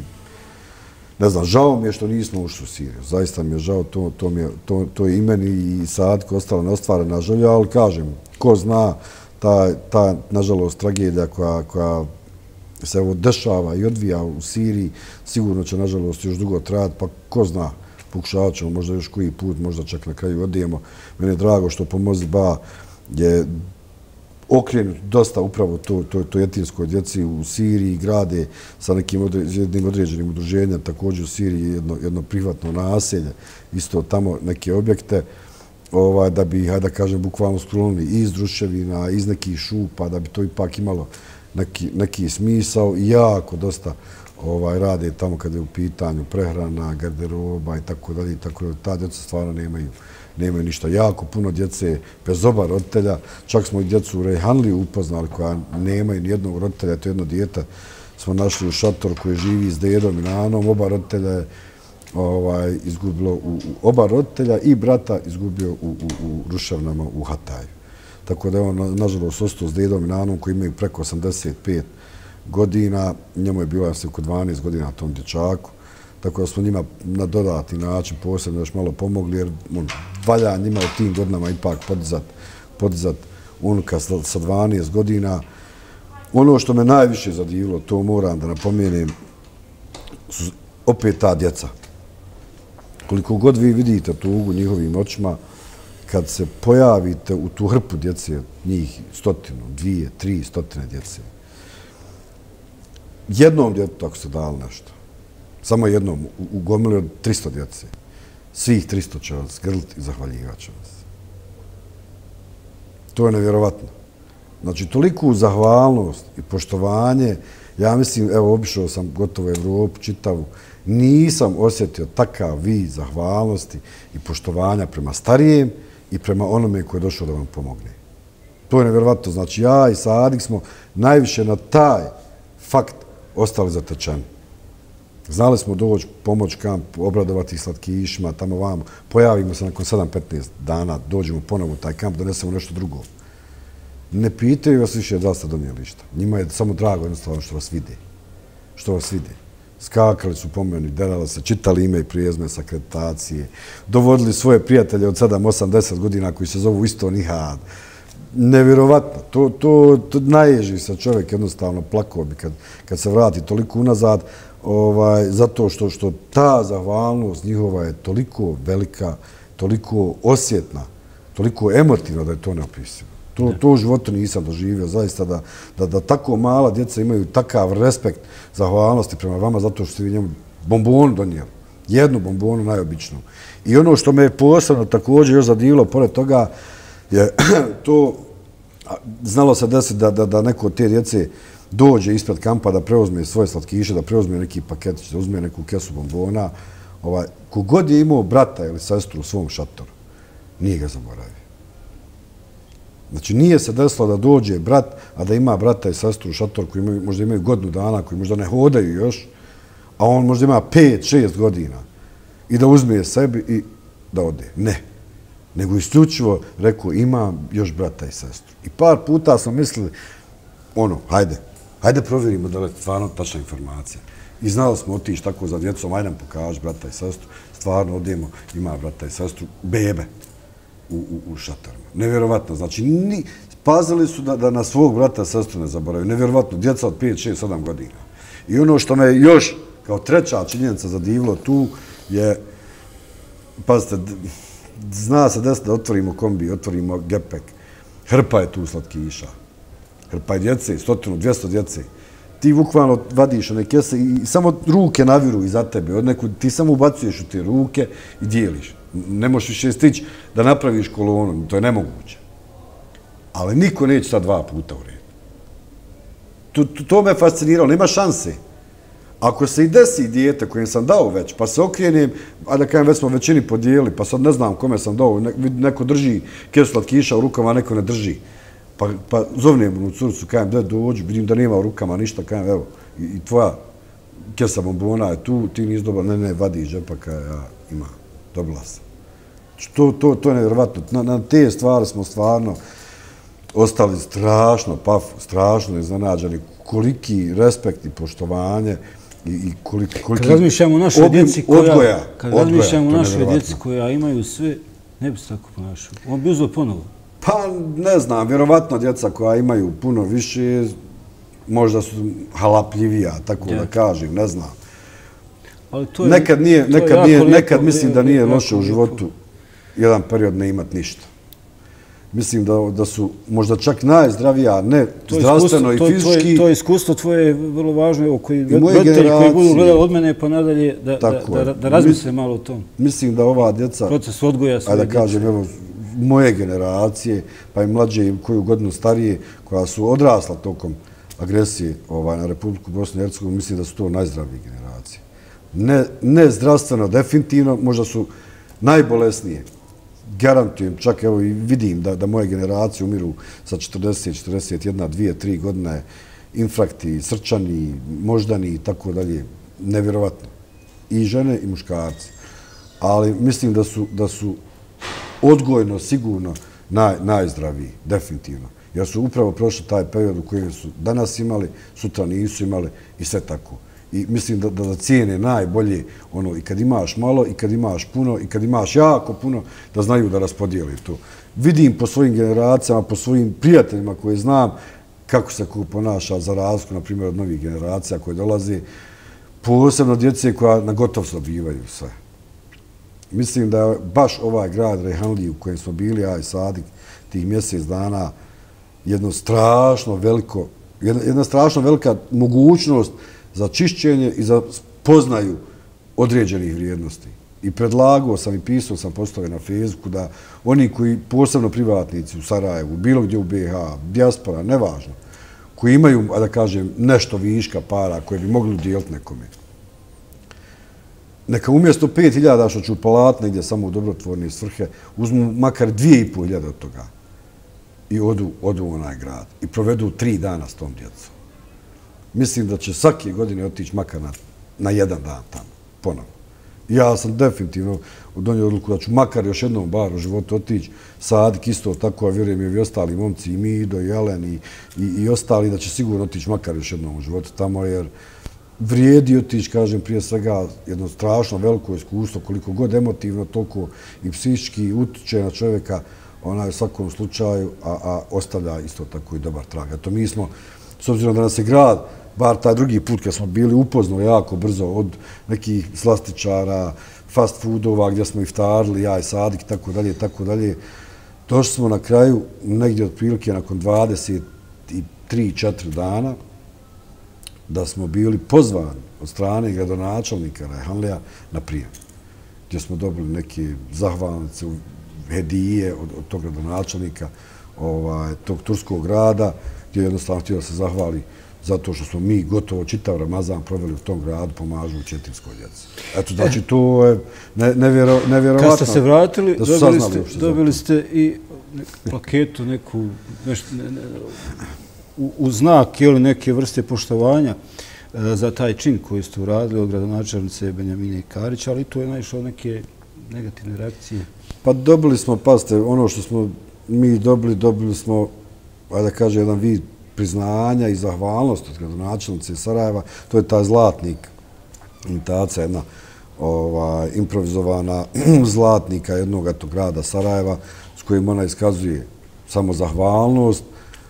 ne znam, žao mi je što nismo ušli u Siriju. Zaista mi je žao, to, to, mi je, to, to je i meni i Sadku ostala neostvarena želja, ali kažem, ko zna, ta, ta nažalost, tragedija koja, koja se evo dešava i odvija u Siriji, sigurno će, nažalost, još dugo trajati, pa ko zna, pokušavat ćemo možda još koji put, možda čak na kraju odijemo. Meni je drago što Pomozi Ba je okrenut dosta upravo to, to, to jetinskoj djeci u Siriji, grade sa nekim određenim, određenim udruženjem, također u Siriji jedno, jedno prihvatno naselje, isto tamo neke objekte, ovaj, da bi, hajde da kažem, bukvalno sklonili iz druševina, iz nekih šupa, da bi to ipak imalo neki, neki smisao i jako dosta ovaj, rade tamo kada je u pitanju prehrana, garderoba i tako dalje, tako da ta djeca stvarno nemaju nemaju ništa. Jako puno djece bez oba roditelja. Čak smo i djecu u Rehanliju upoznali koja nemaju nijednog roditelja. To jedno dijete smo našli u šator koji živi s dedom i nanom. Oba roditelja je ovaj, izgubilo u, u oba roditelja i brata izgubio u, u, u ruševnama u Hataju. Tako da je on, nažalost, ostao s dedom i nanom koji imaju preko osamdeset pet godina. Njemu je bilo, ja sam, oko dvanaest godina tom dječaku. Tako da smo njima na dodatni način posebno još malo pomogli, jer on, valja njima u tim godinama ipak podizat, podizat unuka sa dvanaest godina. Ono što me najviše zadivilo, to moram da napomenem, su opet ta djeca. Koliko god vi vidite tugu njihovim očima, kad se pojavite u tu hrpu djece, njih stotinu, dvije, tri stotine djece, jednom djetetu ako ste dali nešto, samo jednom, u gomili od tristo djece, svih tristo će vas grliti i zahvaljivat će vas. To je nevjerovatno. Znači, toliku zahvalnost i poštovanje, ja mislim, evo, obišao sam gotovo Evropu čitavu, nisam osjetio takav vid zahvalnosti i poštovanja prema starijem i prema onome koji je došao da vam pomogne. To je nevjerovatno. Znači, ja i Sadik smo najviše na taj fakt ostali zatečeni. Znali smo doći, pomoć kampu, obradovati slatkišima, tamo vamo. Pojavimo se nakon sedam do petnaest dana, dođemo ponovo u taj kamp, donesemo nešto drugo. Ne pitaju vas više da ste donijeli išta. Njima je samo drago jednostavno što vas vide. Što vas vide. Skakali su po meni, derali se, čitali ime i prijezme s akreditacije, dovodili svoje prijatelje od sedam, osam, deset godina koji se zovu isto Nihad. Nevjerovatno. To, to, to naježi se čovjek, jednostavno plakao bi kad, kad se vrati toliko unazad, ovaj, zato što, što ta zahvalnost njihova je toliko velika, toliko osjetna, toliko emotivna da je to neopisivo. To, to u životu nisam doživio, zaista da, da, da tako mala djeca imaju takav respekt, zahvalnosti prema vama zato što ste vi njemu bombonu donijeli. Jednu bombonu najobičnu. I ono što me je posebno također još zadivilo, pored toga, je to, znalo se desiti da, da, da neko od te djece dođe ispred kampa da preuzme svoje slatkiše, da preuzme neki paketić, da uzme neku kesu bombona. Ovaj, kogod je imao brata ili sestru u svom šatoru, nije ga zaboravio. Znači, nije se desilo da dođe brat, a da ima brata i sestru u šatoru koji imaju, možda imaju godinu dana, koji možda ne hodaju još, a on možda ima pet, šest godina i da uzme sebi i da ode. Ne. Nego isključivo rekao, imam još brata i sestru. I par puta smo mislili, ono, hajde, hajde provjerimo da je stvarno tačna informacija. I znali smo otići tako za djecom, hajde nam pokaži brata i sestru, stvarno odemo, ima brata i sestru, bebe u, u, u šatorima. Nevjerovatno, znači, ni, pazili su da, da na svog brata i sestru ne zaboravaju. Nevjerovatno, djeca od pet, šest, sedam godina. I ono što me još kao treća činjenica zadivilo tu je, pazite, zna se desiti da otvorimo kombi, otvorimo gepek. Hrpa je tu slatkiša. Hrpa je djece, stotinu, dvjesto djece. Ti bukvalno vadiš one kese i samo ruke naviru iza tebe. Od neku, ti samo ubacuješ u te ruke i dijeliš. Ne možeš više stići da napraviš kolonu. To je nemoguće. Ali niko neće sad dva puta u redu. To, to, to me fasciniralo. Nema šanse. Ako se i desi dijete kojem sam dao već, pa se okrenem, a da kajem već smo većini podijeli, pa sad ne znam kome sam dao, neko drži kesu slatkiša u rukama, a neko ne drži. Pa, pa zovnem u curcu, kajem, da dođu, vidim da nema u rukama ništa, kajem, evo, i, i tvoja kesa bombona je tu, ti nisi dobila, ne, ne, vadi iz džepa, kajem, ja imam, dobila sam. To, to, to je nevjerovatno. Na, na te stvari smo stvarno ostali strašno paf, strašno iznenađeni, koliki respekt i poštovanje i, i koliki, koliki kad razmišljamo o našoj obim djeci koja, odgoja, kad odgoja, razmišljamo o našoj djeci koja imaju sve, ne bi se tako ponašao. On bi uzeo ponovo. Pa ne znam, vjerovatno djeca koja imaju puno više, možda su halapljivija, tako ja. da kažem, ne znam. Ali to je, nekad nije, to je nekad, nije, lijepo, nekad mislim da nije loše u lijepo. životu jedan period ne imat ništa. Mislim da, da su možda čak najzdravija, ne to zdravstveno i fizički. To, to, to iskustvo tvoje je vrlo važno, evo, koji roditelji koji budu gledali od mene pa nadalje, da, da, da, da razmisle malo o tom. Mislim da ova djeca, proces odgoja svoje ajde da kažem, evo, moje generacije, pa i mlađe i koju godinu starije, koja su odrasla tokom agresije ovaj, na Republiku Bosnu i Hercegovinu, mislim da su to najzdravije generacije. Ne, ne zdravstveno, definitivno, možda su najbolesnije. Garantujem, čak evo i vidim da, da moje generacije umiru sa četrdeset, četrdeset jedna, dvije, tri godine, infrakti, srčani, moždani i tako dalje. Nevjerovatno. I žene i muškarci. Ali mislim da su, da su odgojno, sigurno naj, najzdraviji, definitivno. Jer su upravo prošli taj period u kojem su danas imali, sutra nisu imali i sve tako. I mislim da, da cijene najbolje ono i kad imaš malo i kad imaš puno i kad imaš jako puno da znaju da raspodijeli to. Vidim po svojim generacijama, po svojim prijateljima koje znam kako se ko ponaša za razliku, na primjer, od novih generacija koje dolaze, posebno djece koja na gotovo dobivaju sve. Mislim da je baš ovaj grad Rejhanli u kojem smo bili, ja i Sadik, tih mjesec dana, jedno strašno veliko, jedna, jedna strašno velika mogućnost za čišćenje i za spoznaju određenih vrijednosti. I predlagao sam i pisao sam postove na Facebooku da oni koji, posebno privatnici u Sarajevu, bilo gdje u be ha, dijaspora, nevažno, koji imaju, a da kažem, nešto viška para koje bi mogli dijeliti nekome, neka umjesto pet hiljada što ću upalat negdje samo u dobrotvorne svrhe, uzmu makar dvije i pol hiljade od toga i odu, odu u onaj grad i provedu tri dana s tom djecom. Mislim da će svake godine otići makar na, na jedan dan tamo, ponovno. Ja sam definitivno donio odluku da ću makar još jednom bar u životu otići. Sadik isto tako, a vjerujem i ostali momci, i Mido, i Jelen, i, i, i ostali, da će sigurno otići makar još jednom u životu tamo, jer vrijedi otići, kažem, prije svega jedno strašno veliko iskustvo, koliko god emotivno, toliko i psihički utiče na čovjeka, ona u svakom slučaju, a, a ostavlja isto tako i dobar trag. Eto, mi smo, s obzirom da nas je grad, bar taj drugi put kad smo bili, upoznali jako brzo od nekih slastičara, fast foodova gdje smo iftarili, ja i Sadik, tako dalje, tako dalje. Došli smo na kraju, negdje otprilike nakon dvadeset tri četiri dana, da smo bili pozvani od strane gradonačelnika Rejhanlija na prijem, gdje smo dobili neke zahvalnice, hedije od, od tog gradonačelnika, ovaj, tog turskog grada, gdje je jednostavno htio da se zahvali zato što smo mi gotovo čitav Ramazan proveli u tom gradu pomažu u četinskoj djeci. Eto, znači, to je ne, nevjero, nevjerovatno. Kad ste se vratili, da su dobili, saznali ste, dobili ste i plaketu, neku, nešto, ne, ne, u, u znak ili neke vrste poštovanja e, za taj čin koji ste uradili od gradonačelnice Benjamine Karić, ali to je naišlo neke negativne reakcije. Pa dobili smo, pazite, ono što smo mi dobili, dobili smo, ajde da kaže, jedan vid priznanja i zahvalnost od gradonačelnice Sarajeva. To je taj zlatnik, imitacija jedna ovaj, improvizovana zlatnika jednog tog grada Sarajeva s kojim ona iskazuje samo zahvalnost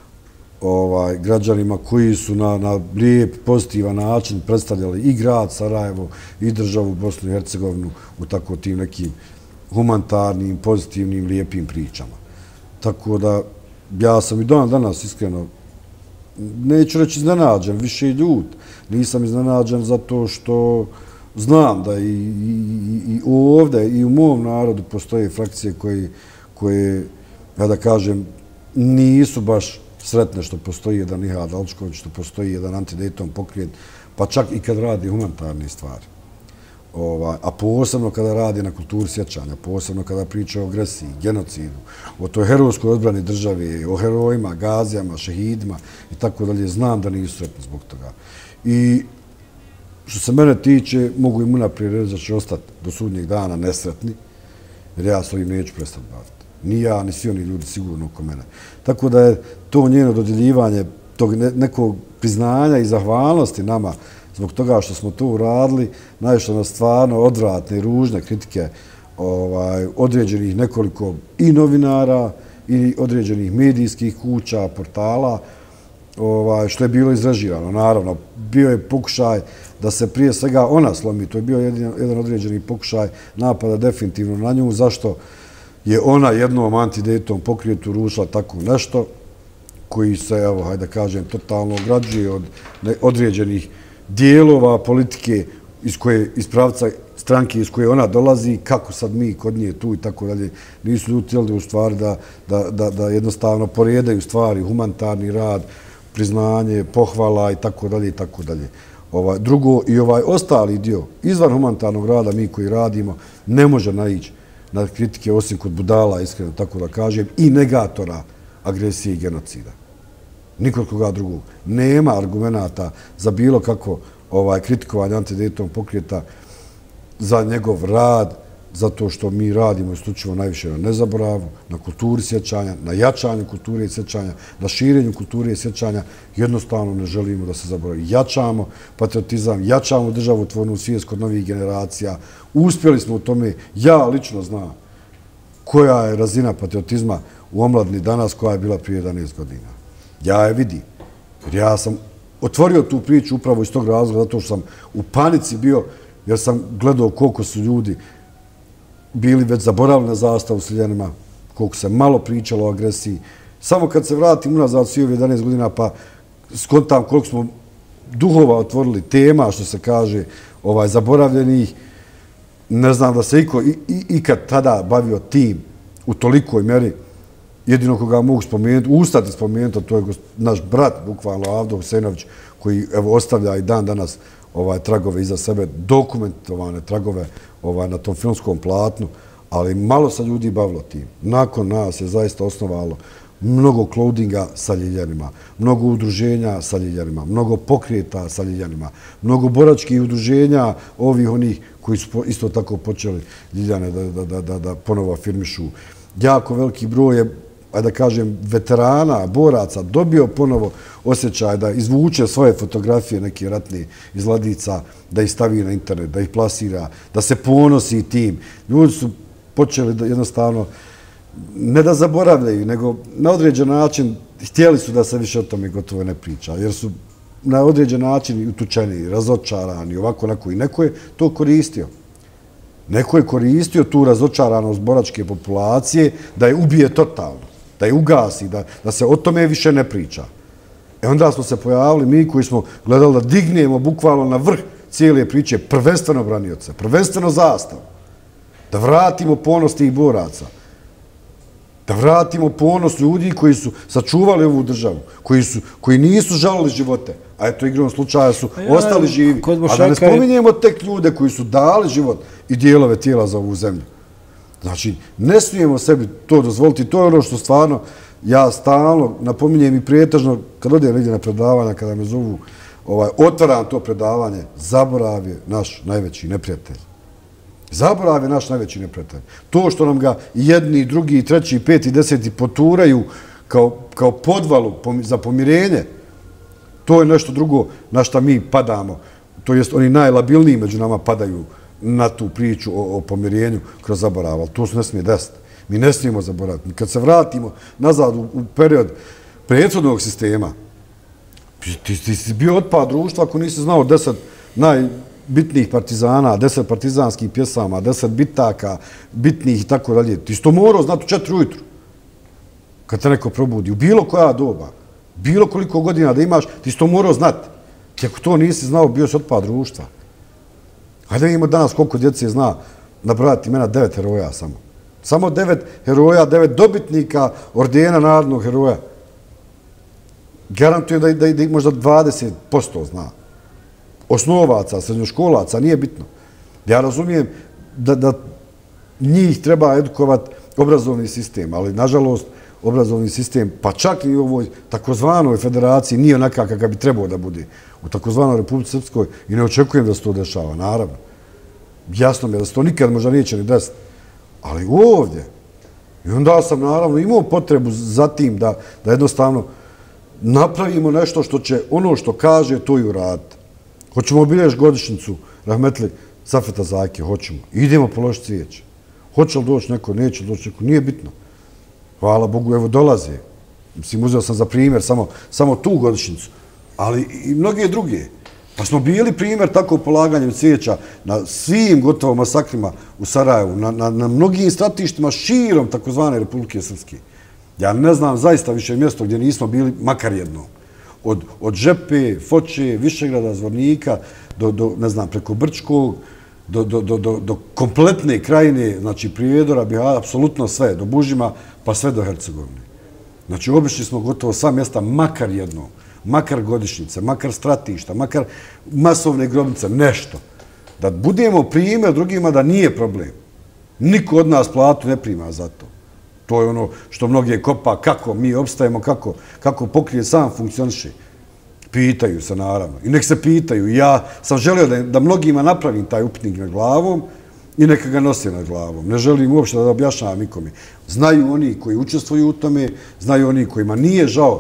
ovaj, građanima koji su na, na lijep, pozitivan način predstavljali i grad Sarajevo i državu Bosnu i Hercegovinu u tako tim nekim humanitarnim, pozitivnim, lijepim pričama. Tako da ja sam i dan danas iskreno, neću reći iznenađen, više ljud. Nisam iznenađen zato što znam da i, i, i ovdje i u mom narodu postoje frakcije koje, koje, ja da kažem, nisu baš sretne što postoji jedan Nihad Alčković, što postoji jedan antidejton pokret, pa čak i kad radi humanitarne stvari. Ovaj, a posebno kada radi na kulturi sjećanja, posebno kada priča o agresiji, genocidu, o toj herojskoj odbrani države, o herojima, gazijama, šehidima i tako dalje, znam da nisu sretni zbog toga. I što se mene tiče, mogu im unaprijed reći da će ostati do sudnjeg dana nesretni, jer ja s ovim neću prestati baviti. Ni ja, ni svi oni ljudi sigurno oko mene. Tako da je to njeno dodjeljivanje tog nekog priznanja i zahvalnosti nama zbog toga što smo to uradili, naišlo na stvarno odvratne i ružne kritike ovaj, određenih nekoliko i novinara i određenih medijskih kuća, portala, ovaj, što je bilo izrežirano. Naravno, bio je pokušaj da se prije svega ona slomi. To je bio jedan, jedan određeni pokušaj napada definitivno na nju. Zašto je ona jednom antidejtom pokretu rušila tako nešto koji se, evo, hajde da kažem, totalno ograđuje od određenih dijelova politike iz koje, iz pravca stranke iz koje ona dolazi, kako sad mi kod nje tu i tako dalje. Nisu ljudi htjeli u stvari da, da, da, da jednostavno poredaju stvari, humanitarni rad, priznanje, pohvala i tako dalje i tako dalje. Ovaj, drugo, i ovaj ostali dio, izvan humanitarnog rada, mi koji radimo, ne može naići na kritike osim kod budala, iskreno tako da kažem, i negatora agresije i genocida. Nikod koga drugog. Nema argumenata za bilo kako ovaj, kritikovanje antidejton pokreta za njegov rad, zato što mi radimo isključivo najviše na nezaboravu, na kulturi sjećanja, na jačanju kulture i sjećanja, na širenju kulture i sjećanja. Jednostavno ne želimo da se zaboravi. Jačamo patriotizam, jačamo državotvornu svijest kod novih generacija. Uspjeli smo u tome. Ja lično znam koja je razina patriotizma u omladini danas, koja je bila prije jedanaest godina. Ja je vidim. Jer ja sam otvorio tu priču upravo iz tog razloga, zato što sam u panici bio, jer sam gledao koliko su ljudi bili već zaboravili na zastavu s Ljeljanima, koliko se malo pričalo o agresiji. Samo kad se vratim unazad svi ovih jedanaest godina, pa skontam koliko smo duhova otvorili, tema, što se kaže, ovaj, zaboravljenih, ne znam da se iko ikad tada bavio tim u tolikoj meri. Jedino koga mogu spomenuti, ustati spomenuti, to je naš brat, bukvalno Avdo Husejnović, koji evo ostavlja i dan danas ovaj, tragove iza sebe, dokumentovane tragove ovaj, na tom filmskom platnu, ali malo se ljudi bavilo tim. Nakon nas je zaista osnovalo mnogo clothing-a sa Ljiljanima, mnogo udruženja sa Ljiljanima, mnogo pokreta sa Ljiljanima, mnogo boračkih udruženja ovih onih koji su isto tako počeli Ljiljane da, da, da, da, da ponovo afirmišu. Jako veliki broj je, da kažem, veterana, boraca dobio ponovo osjećaj da izvuče svoje fotografije neke ratne iz ladica, da ih stavi na internet, da ih plasira, da se ponosi tim. Ljudi su počeli da jednostavno ne da zaboravljaju, nego na određen način htjeli su da se više o tome gotovo ne priča, jer su na određen način utučeni, razočarani, ovako, onako, i neko je to koristio. Neko je koristio tu razočaranost boračke populacije da je ubije totalno, da je ugasi, da, da se o tome više ne priča. E onda smo se pojavili mi koji smo gledali da dignemo bukvalno na vrh cijele priče prvenstveno branioce, prvenstveno zastavu, da vratimo ponos tih boraca, da vratimo ponos ljudi koji su sačuvali ovu državu, koji, su, koji nisu žalili živote, a eto igrom slučaja su ja, ostali živi. A da ne spominjemo tek ljude koji su dali život i dijelove tijela za ovu zemlju. Znači, ne smijemo sebi to dozvoliti. To je ono što stvarno ja stalno napominjem i prijetežno kad odem negdje na predavanja, kada me zovu, ovaj, otvaram to predavanje, zaborav je naš najveći neprijatelj. Zaborav je naš najveći neprijatelj. To što nam ga jedni, drugi, treći, peti, deseti poturaju kao, kao podvalu za pomirenje, to je nešto drugo na što mi padamo. To jest, oni najlabilniji među nama padaju na tu priču o, o pomirenju kroz zaborav, ali to se ne smije desiti. Mi ne smijemo zaboraviti. Kad se vratimo nazad u, u period prethodnog sistema, ti, ti si bio otpad društva ako nisi znao deset najbitnijih partizana, deset partizanskih pjesama, deset bitaka, bitnih i tako dalje. Ti si to morao znati u četiri ujutru. Kad te neko probudi, u bilo koja doba, bilo koliko godina da imaš, ti si to morao znati. Ti ako to nisi znao, bio si otpad društva. Hajde vidimo danas koliko djece zna nabrojati imena devet heroja samo. Samo devet heroja, devet dobitnika ordena narodnog heroja. Garantujem da, da, da možda dvadeset posto zna. Osnovaca, srednjoškolaca, nije bitno. Ja razumijem da, da njih treba edukovati obrazovni sistem, ali nažalost obrazovni sistem, pa čak i u ovoj takozvanoj federaciji nije onaka kakav bi trebao da bude. U takozvanoj Republici Srpskoj i ne očekujem da se to dešava, naravno. Jasno mi je da se to nikad možda neće ni desiti. Ali ovdje. I onda sam naravno imao potrebu za tim da, da jednostavno napravimo nešto što će ono što kaže to i uraditi. Hoćemo obilježiti godišnjicu rahmetli Safeta Zake, hoćemo. Idemo položiti cvijeće. Hoće li doći neko, neće li doći neko, nije bitno. Hvala Bogu, evo dolaze. Mislim, uzeo sam za primjer samo, samo tu godišnjicu, ali i mnoge druge. Pa smo bili primjer tako polaganjem cvijeća na svim gotovo masakrima u Sarajevu, na, na, na mnogim stratištima širom takozvane Republike Srpske. Ja ne znam zaista više mjesto gdje nismo bili makar jednom. Od, od Žepe, Foče, Višegrada, Zvornika, do, do, ne znam, preko Brčkog, do, do, do, do, do kompletne krajine, znači Prijedora, Bihaća, apsolutno sve, do Bužima, pa sve do Hercegovine. Znači, obišli smo gotovo sva mjesta makar jednom. Makar godišnjice, makar stratišta, makar masovne grobnice, nešto. Da budemo primjer drugima da nije problem. Niko od nas platu ne prima za to. To je ono što mnogi kopa, kako mi opstajemo, kako, kako pokrije sam funkcioniše. Pitaju se, naravno. I nek se pitaju. Ja sam želio da, da mnogima napravim taj upitnik na glavom i neka ga nose na glavom. Ne želim uopšte da objašnjavam nikome. Znaju oni koji učestvuju u tome, znaju oni kojima nije žao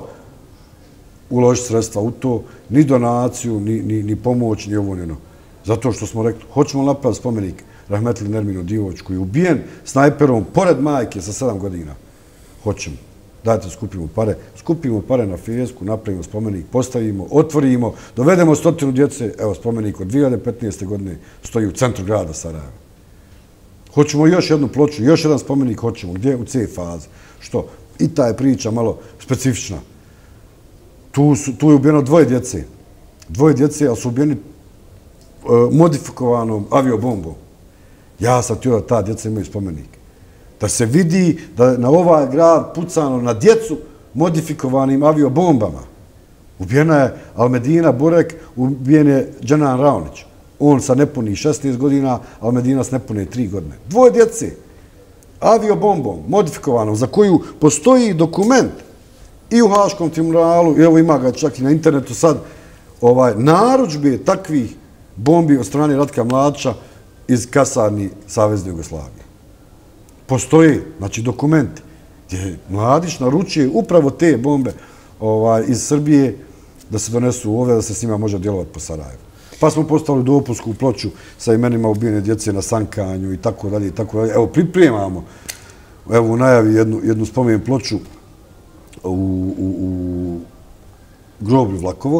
uložiti sredstva u to, ni donaciju, ni, ni, ni pomoć, ni ovo, ni ono. Zato što smo rekli, hoćemo napraviti spomenik rahmetli Nerminu Divović, koji je ubijen snajperom pored majke sa sedam godina. Hoćemo. Dajte, skupimo pare. Skupimo pare na Fesku, napravimo spomenik, postavimo, otvorimo, dovedemo stotinu djece. Evo, spomenik od dvije hiljade petnaeste godine stoji u centru grada Sarajeva. Hoćemo još jednu ploču, još jedan spomenik hoćemo. Gdje? U C fazi. Što? I ta je priča malo specifična. Tu, su, tu je ubijeno dvoje djece. Dvoje djece, ali su ubijeni uh, modifikovanom aviobombom. Ja sam htio da ta djeca imaju spomenik. Da se vidi da je na ovaj grad pucano na djecu modifikovanim aviobombama. Ubijena je Almedina Burek, ubijen je Dženan Raonić. On sa nepuni šesnaest godina, Almedina s nepune tri godine. Dvoje djece. Aviobombom, modifikovanom, za koju postoji dokument i u Haškom tribunalu, i evo ima ga čak i na internetu sad, ovaj, narudžbe takvih bombi od strane Ratka Mladića iz kasarni Savezne Jugoslavije. Postoji, znači, dokumenti gdje Mladić naručuje upravo te bombe ovaj, iz Srbije da se donesu ovdje, da se s njima može djelovati po Sarajevu. Pa smo postavili dopusku ploču sa imenima ubijene djece na Sankanju i tako dalje i tako dalje. Evo, pripremamo, evo u najavi jednu, jednu spomen ploču u, u, u groblju Vlakovo,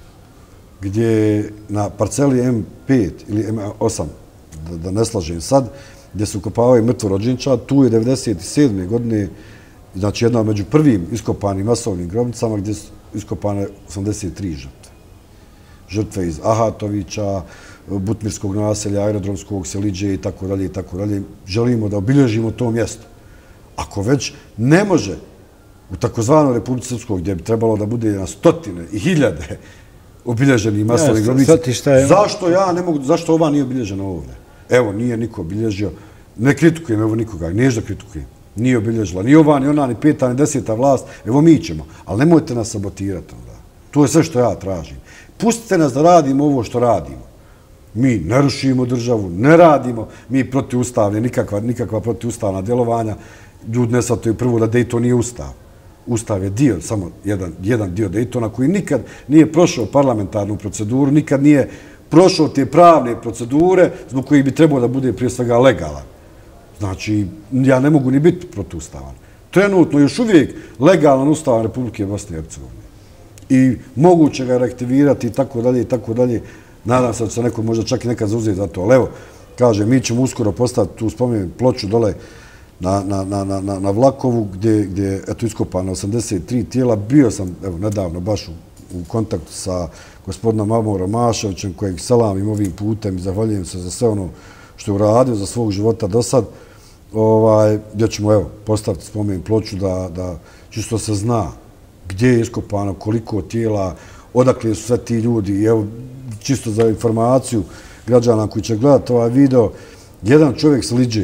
gdje na parceli M pet ili M osam, da, da ne slažem sad, gdje se ukopavaju mrtvo rođenčad, tu je devedeset sedme godine, znači jedna među prvim iskopanim masovnim grobnicama, gdje su iskopane osamdeset tri žrtve. Žrtve iz Ahatovića, Butmirskog naselja, Aerodromskog, Seliđe i tako dalje i tako dalje. Želimo da obilježimo to mjesto. Ako već ne može u takozvanoj Republici Srpskoj, gdje bi trebalo da bude na stotine i hiljade obilježenih masovnih grobnica, zašto ja ne mogu, zašto ova nije obilježena ovdje? Evo, nije niko obilježio, ne kritikujem, evo nikoga, nije da kritikujem, nije obilježila, ni ova, ni ona, ni peta, ni deseta vlast, evo mi ćemo, ali nemojte nas sabotirati onda. To je sve što ja tražim. Pustite nas da radimo ovo što radimo. Mi ne rušimo državu, ne radimo, mi protiustavne, nikakva, nikakva protiustavna djelovanja. Ljudi ne shvataju prvo da Dejton nije ustav. Ustav je dio, samo jedan, jedan dio Dejtona koji nikad nije prošao parlamentarnu proceduru, nikad nije prošao te pravne procedure zbog kojih bi trebao da bude prije svega legalan. Znači, ja ne mogu ni biti protiustavan. Trenutno još uvijek legalan ustav Republike Bosne i Hercegovine. I moguće ga reaktivirati i tako dalje i tako dalje. Nadam se da će se neko možda čak i nekad zauzeti za to. Ali evo, kaže, mi ćemo uskoro postaviti tu spomen ploču dole na, na, na, na, na Vlakovu gdje, gdje je eto, iskopano osamdeset tri tijela. Bio sam evo, nedavno baš u, u kontaktu sa gospodinom Amorom Maševićem, kojeg selamim ovim putem i zahvaljujem se za sve ono što je uradio za svog života do sad. Ovaj, gdje ćemo evo, postaviti spomen ploču da, da čisto se zna gdje je iskopano, koliko tijela, odakle su sve ti ljudi. I evo, čisto za informaciju građana koji će gledati ovaj video, jedan čovjek s Liđe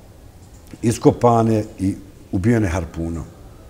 iskopan je i ubijen je harpunom.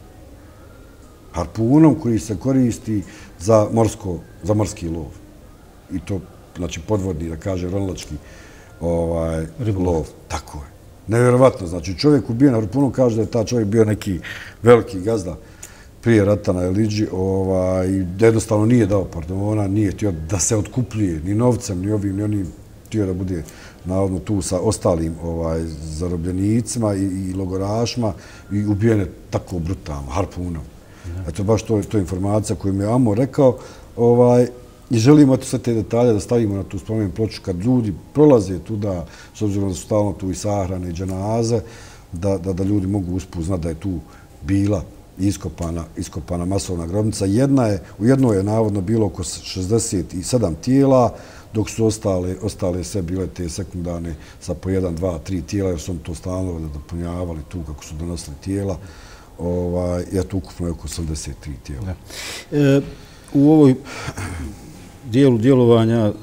Harpunom koji se koristi za, morsko, za morski lov. I to, znači, podvodni, da kaže, ronilački ovaj, lov. Tako je. Nevjerovatno. Znači, čovjek ubijen harpunom kaže da je ta čovjek bio neki veliki gazda prije rata na Eliđi, ovaj, jednostavno nije dao pardona, nije htio da se otkupljuje ni novcem, ni ovim, ni onim, htio da bude navodno tu sa ostalim ovaj, zarobljenicima i, i logorašima i ubijen je tako brutalno, harpunom. Eto, baš to, to je informacija koju mi je Amo rekao. Ovaj, I želimo eto sve te detalje da stavimo na tu spomen ploču kad ljudi prolaze tu da, s obzirom da su stalno tu i sahrane i dženaze, da, da, da ljudi mogu uspoznati da je tu bila iskopana, iskopana masovna grobnica. Jedna je, u jednoj je navodno bilo oko šezdeset sedam tijela, dok su ostale, ostale sve bile te sekundarne sa po jedan, dva, tri tijela, jer su to stalno dopunjavali tu kako su donosili tijela. Ovaj, je to ukupno oko osamdeset tri tijela. E, u ovoj dijelu djelovanja e,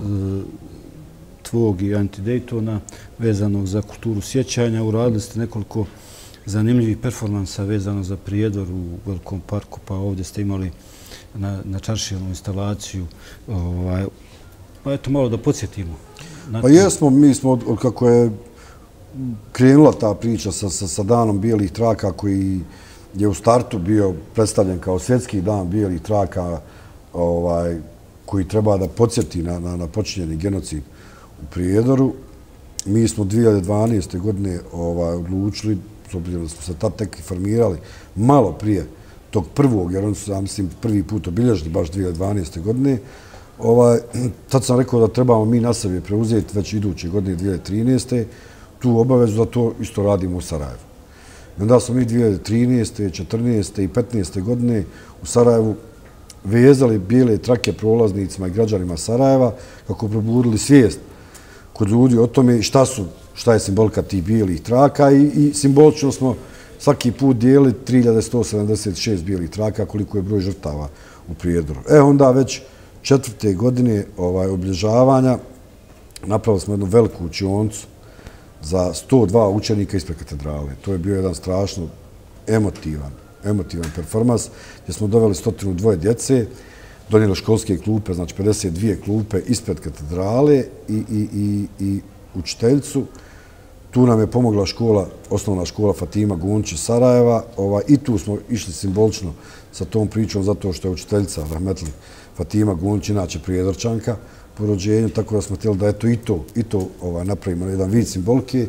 tvog i Anti-Daytona vezanog za kulturu sjećanja uradili ste nekoliko zanimljivih performansa vezano za Prijedor u Velikom parku, pa ovdje ste imali na, na čaršijanu instalaciju. Ovaj, pa eto malo da podsjetimo. Pa jesmo, mi smo, od, od kako je krenula ta priča sa, sa, sa danom bijelih traka koji je u startu bio predstavljen kao svjetski dan bijelih traka, ovaj, koji treba da podsjeti na, na, na počinjeni genocid u Prijedoru. Mi smo dvije hiljade dvanaeste. godine ovaj, odlučili, s obzirom da smo se tad tek formirali, malo prije tog prvog, jer oni su, ja mislim, prvi put obilježili baš dvije hiljade dvanaeste. godine. Ovaj, tad sam rekao da trebamo mi na sebi preuzeti već iduće godine dvije hiljade trinaeste. tu obavezu da to isto radimo u Sarajevu. I onda smo mi dvije hiljade trinaeste, četrnaeste i petnaeste godine u Sarajevu vezali bijele trake prolaznicima i građanima Sarajeva kako probudili svijest kod ljudi o tome šta su, šta je simbolika tih bijelih traka i, i simbolično smo svaki put dijeli tri hiljade sto sedamdeset šest bijelih traka koliko je broj žrtava u Prijedoru. E onda već četvrte godine ovaj, obilježavanja napravili smo jednu veliku učioncu za sto dva učenika ispred katedrale. To je bio jedan strašno emotivan, emotivan performans gdje smo doveli stotinu dvoje djece, donijeli školske klupe, znači pedeset dvije klupe ispred katedrale i, i, i, i učiteljicu. Tu nam je pomogla škola, osnovna škola Fatima Gunčić Sarajeva ovaj, i tu smo išli simbolično sa tom pričom zato što je učiteljica rahmetli Fatima Gunčić, inače Prijedorčanka po rođenju, tako da smo htjeli da eto i to, i to ovaj, napravimo jedan vid simbolike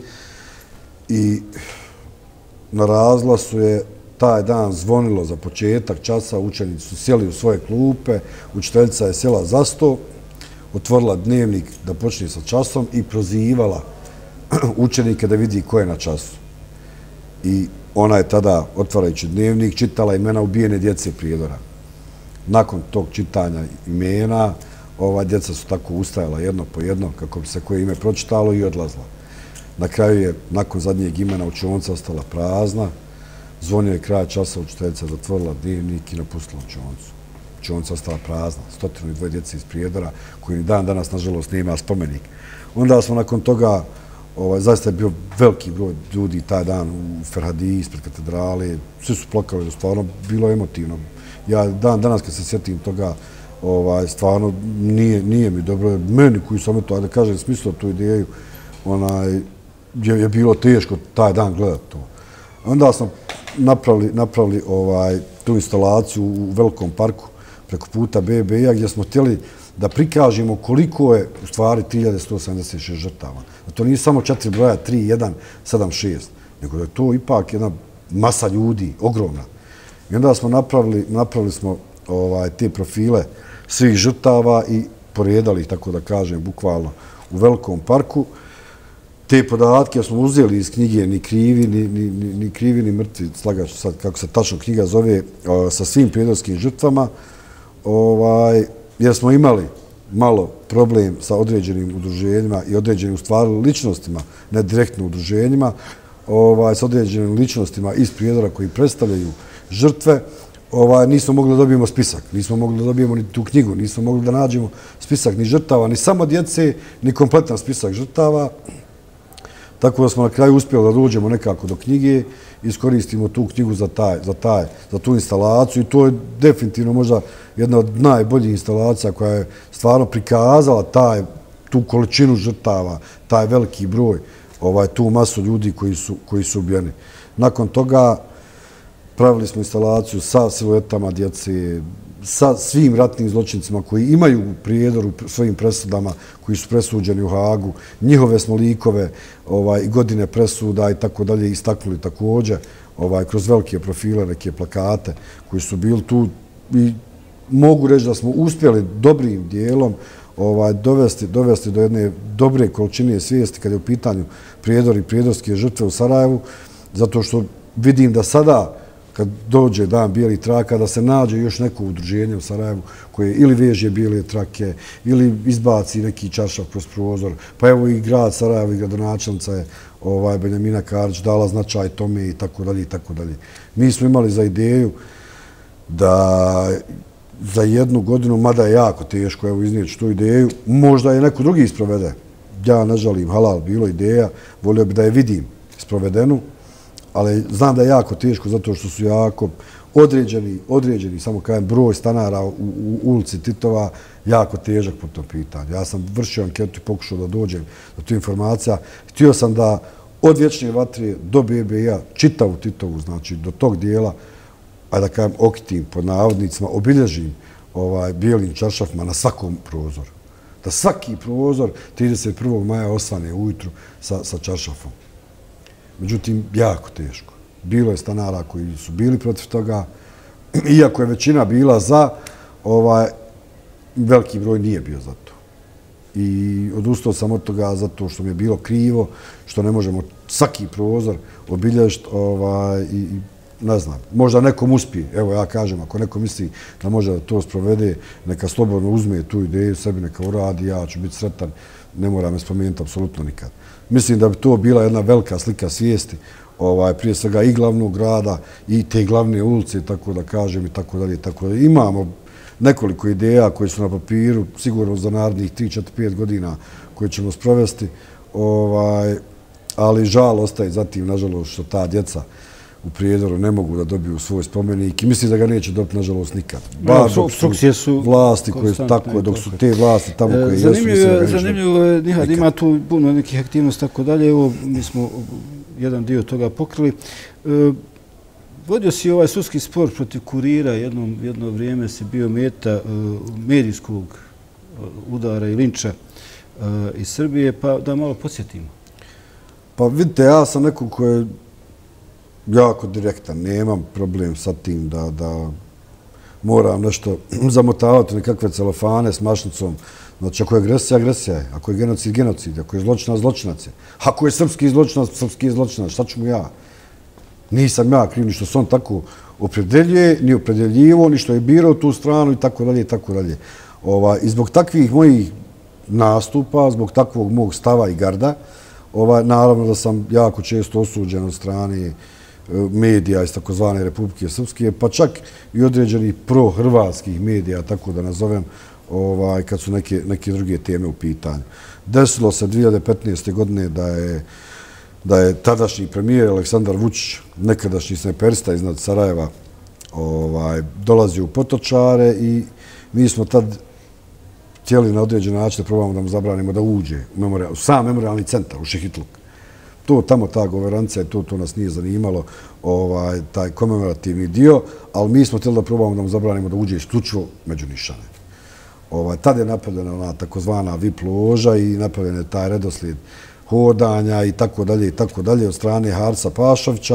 i na razglasu je taj dan zvonilo za početak časa, učenici su sjeli u svoje klupe, učiteljica je sjela za sto, otvorila dnevnik da počne sa časom i prozivala učenike da vidi ko je na času. I ona je tada, otvarajući dnevnik, čitala imena ubijene djece Prijedora. Nakon tog čitanja imena, ova djeca su tako ustajala jedno po jedno kako bi se koje ime pročitalo i odlazla. Na kraju je, nakon zadnjeg imena, učionica ostala prazna. Zvonio je kraj časa, učiteljica zatvorila dnevnik i napustila učioncu. Učionica ostala prazna, stotinu i dvoje djece iz Prijedora, koji ni dan danas, nažalost, nema spomenik. Onda smo nakon toga, ovaj, zaista je bio veliki broj ljudi taj dan u Ferhadiji, ispred katedrale. Svi su plakali, stvarno bilo emotivno. Ja dan danas kad se sjetim toga, ovaj, stvarno nije, nije mi dobro. Meni koji sam to, da kažem, smislio tu ideju, onaj, je, je bilo teško taj dan gledati to. Onda smo napravili, napravili ovaj, tu instalaciju u velikom parku preko puta B B A gdje smo htjeli da prikažemo koliko je u stvari tri hiljade sto sedamdeset šest žrtava. Da to nije samo četiri broja, tri, jedan, sedam, šest, nego da je to ipak jedna masa ljudi, ogromna. I onda smo napravili, napravili smo ovaj, te profile svih žrtava i poredali ih, tako da kažem, bukvalno u velikom parku. Te podatke smo uzeli iz knjige Ni krivi, ni, ni, ni, ni krivi, ni mrtvi, slagaću sad kako se tačno knjiga zove, sa svim prijedorskim žrtvama, ovaj, jer smo imali malo problem sa određenim udruženjima i određenim u stvari ličnostima, ne direktno udruženjima, ovaj, sa određenim ličnostima iz Prijedora koji predstavljaju žrtve, ovaj, nismo mogli da dobijemo spisak, nismo mogli da dobijemo ni tu knjigu, nismo mogli da nađemo spisak ni žrtava, ni samo djece, ni kompletan spisak žrtava. Tako da smo na kraju uspjeli da dođemo nekako do knjige, iskoristimo tu knjigu za, taj, za, taj, za tu instalaciju i to je definitivno možda jedna od najboljih instalacija koja je stvarno prikazala taj, tu količinu žrtava, taj veliki broj, ovaj, tu masu ljudi koji su, koji su ubijeni. Nakon toga pravili smo instalaciju sa siluetama djece, sa svim ratnim zločincima koji imaju u Prijedoru svojim presudama, koji su presuđeni u Hagu. Njihove smo likove ovaj, godine presuda i tako dalje istaknuli također ovaj, kroz velike profile, neke plakate koji su bili tu. I mogu reći da smo uspjeli dobrim dijelom ovaj, dovesti, dovesti do jedne dobre količine svijesti kad je u pitanju Prijedor i prijedorske žrtve u Sarajevu, zato što vidim da sada kad dođe dan bijelih traka, da se nađe još neko udruženje u Sarajevu koje ili veže bijele trake, ili izbaci neki čaršaf kroz prozor. Pa evo i grad Sarajevo i gradonačelnica je ovaj, Benjamina Karić dala značaj tome i tako dalje i tako dalje. Mi smo imali za ideju da za jednu godinu, mada je jako teško evo, iznijeći tu ideju, možda je neko drugi isprovede. Ja ne žalim, halal, bilo ideja, volio bi da je vidim isprovedenu, ali znam da je jako teško zato što su jako određeni, određeni samo kajem broj stanara u, u ulici Titova jako težak po tom pitanju. Ja sam vršio anketu i pokušao da dođem do tu informacija. Htio sam da od Vječne vatre do B B A čitavu Titovu, znači do tog dijela, a da kajem okitim pod navodnicima, obilježim ovaj, bijelim čaršafima na svakom prozoru. Da svaki prozor trideset prvog maja osvane ujutru sa, sa čaršafom. Međutim, jako teško. Bilo je stanara koji su bili protiv toga, iako je većina bila za, ovaj, veliki broj nije bio za to. i odustao sam od toga zato što mi je bilo krivo, što ne možemo svaki prozor obilježiti i ne znam, možda nekom uspije. Evo ja kažem, ako neko misli da može da to sprovede, neka slobodno uzme tu ideju, sebi neka uradi, ja ću biti sretan, ne mora me spomenuti apsolutno nikad. Mislim da bi to bila jedna velika slika svijesti, prije svega i glavnog grada i te glavne ulice, tako da kažem, i tako dalje, tako dalje. Imamo nekoliko ideja koje su na papiru, sigurno za narednih tri, četiri, pet godina koje ćemo sprovesti, ali žal ostaje zatim, nažalost, što ta djeca u Prijedoru ne mogu da dobiju svoj spomenik i mislim da ga neće dobiti, nažalost, nikad. Obstrukcije su vlasti koje su tako, dok su te vlasti tamo koje jesu, mislim da ga neće dobiti. Zanimljivo je, Nihad, ima tu puno nekih aktivnosti, tako dalje. Evo, mi smo jedan dio toga pokrili. Vodio si ovaj sudski spor protiv Kurira, jedno vrijeme si bio meta medijskog udara i linča iz Srbije, pa da malo podsjetimo. Pa vidite, ja sam neko ko je jako direktan, nemam problem sa tim da moram nešto zamotavati nekakve celofane s mašnicom. Znači, ako je agresija, agresija je. Ako je genocid, genocid. Ako je zločinac, zločinac je. Ako je srpski zločinac, srpski zločinac, šta ću mu ja? Nisam ja kriv ni što se on tako opredeljuje, ni opredeljivo, ni što je birao tu stranu i tako dalje i tako dalje. I zbog takvih mojih nastupa, zbog takvog mog stava i garda, naravno da sam jako često osuđen od strane medija iz takozvane Republike Srpske, pa čak i određenih pro-hrvatskih medija, tako da nazovem, kad su neke druge teme u pitanju. Desilo se dvije hiljade petnaeste. godine da je tadašnji premijer Aleksandar Vučić, nekadašnji snajperista iznad Sarajeva, dolazio u Potočare i mi smo tad htjeli na određen način da probamo da mu zabranimo da uđe u sam memorialni centar, u Šehitluk. To tamo, ta goverancija, to nas nije zanimalo, taj komemorativni dio, ali mi smo htjeli da probamo da mu zabranimo da uđe isključivo među Nišane. Tad je napravljena ona takozvana V I P loža i napravljen je taj redoslijed hodanja i tako dalje i tako dalje od strane Harsa Pašovića.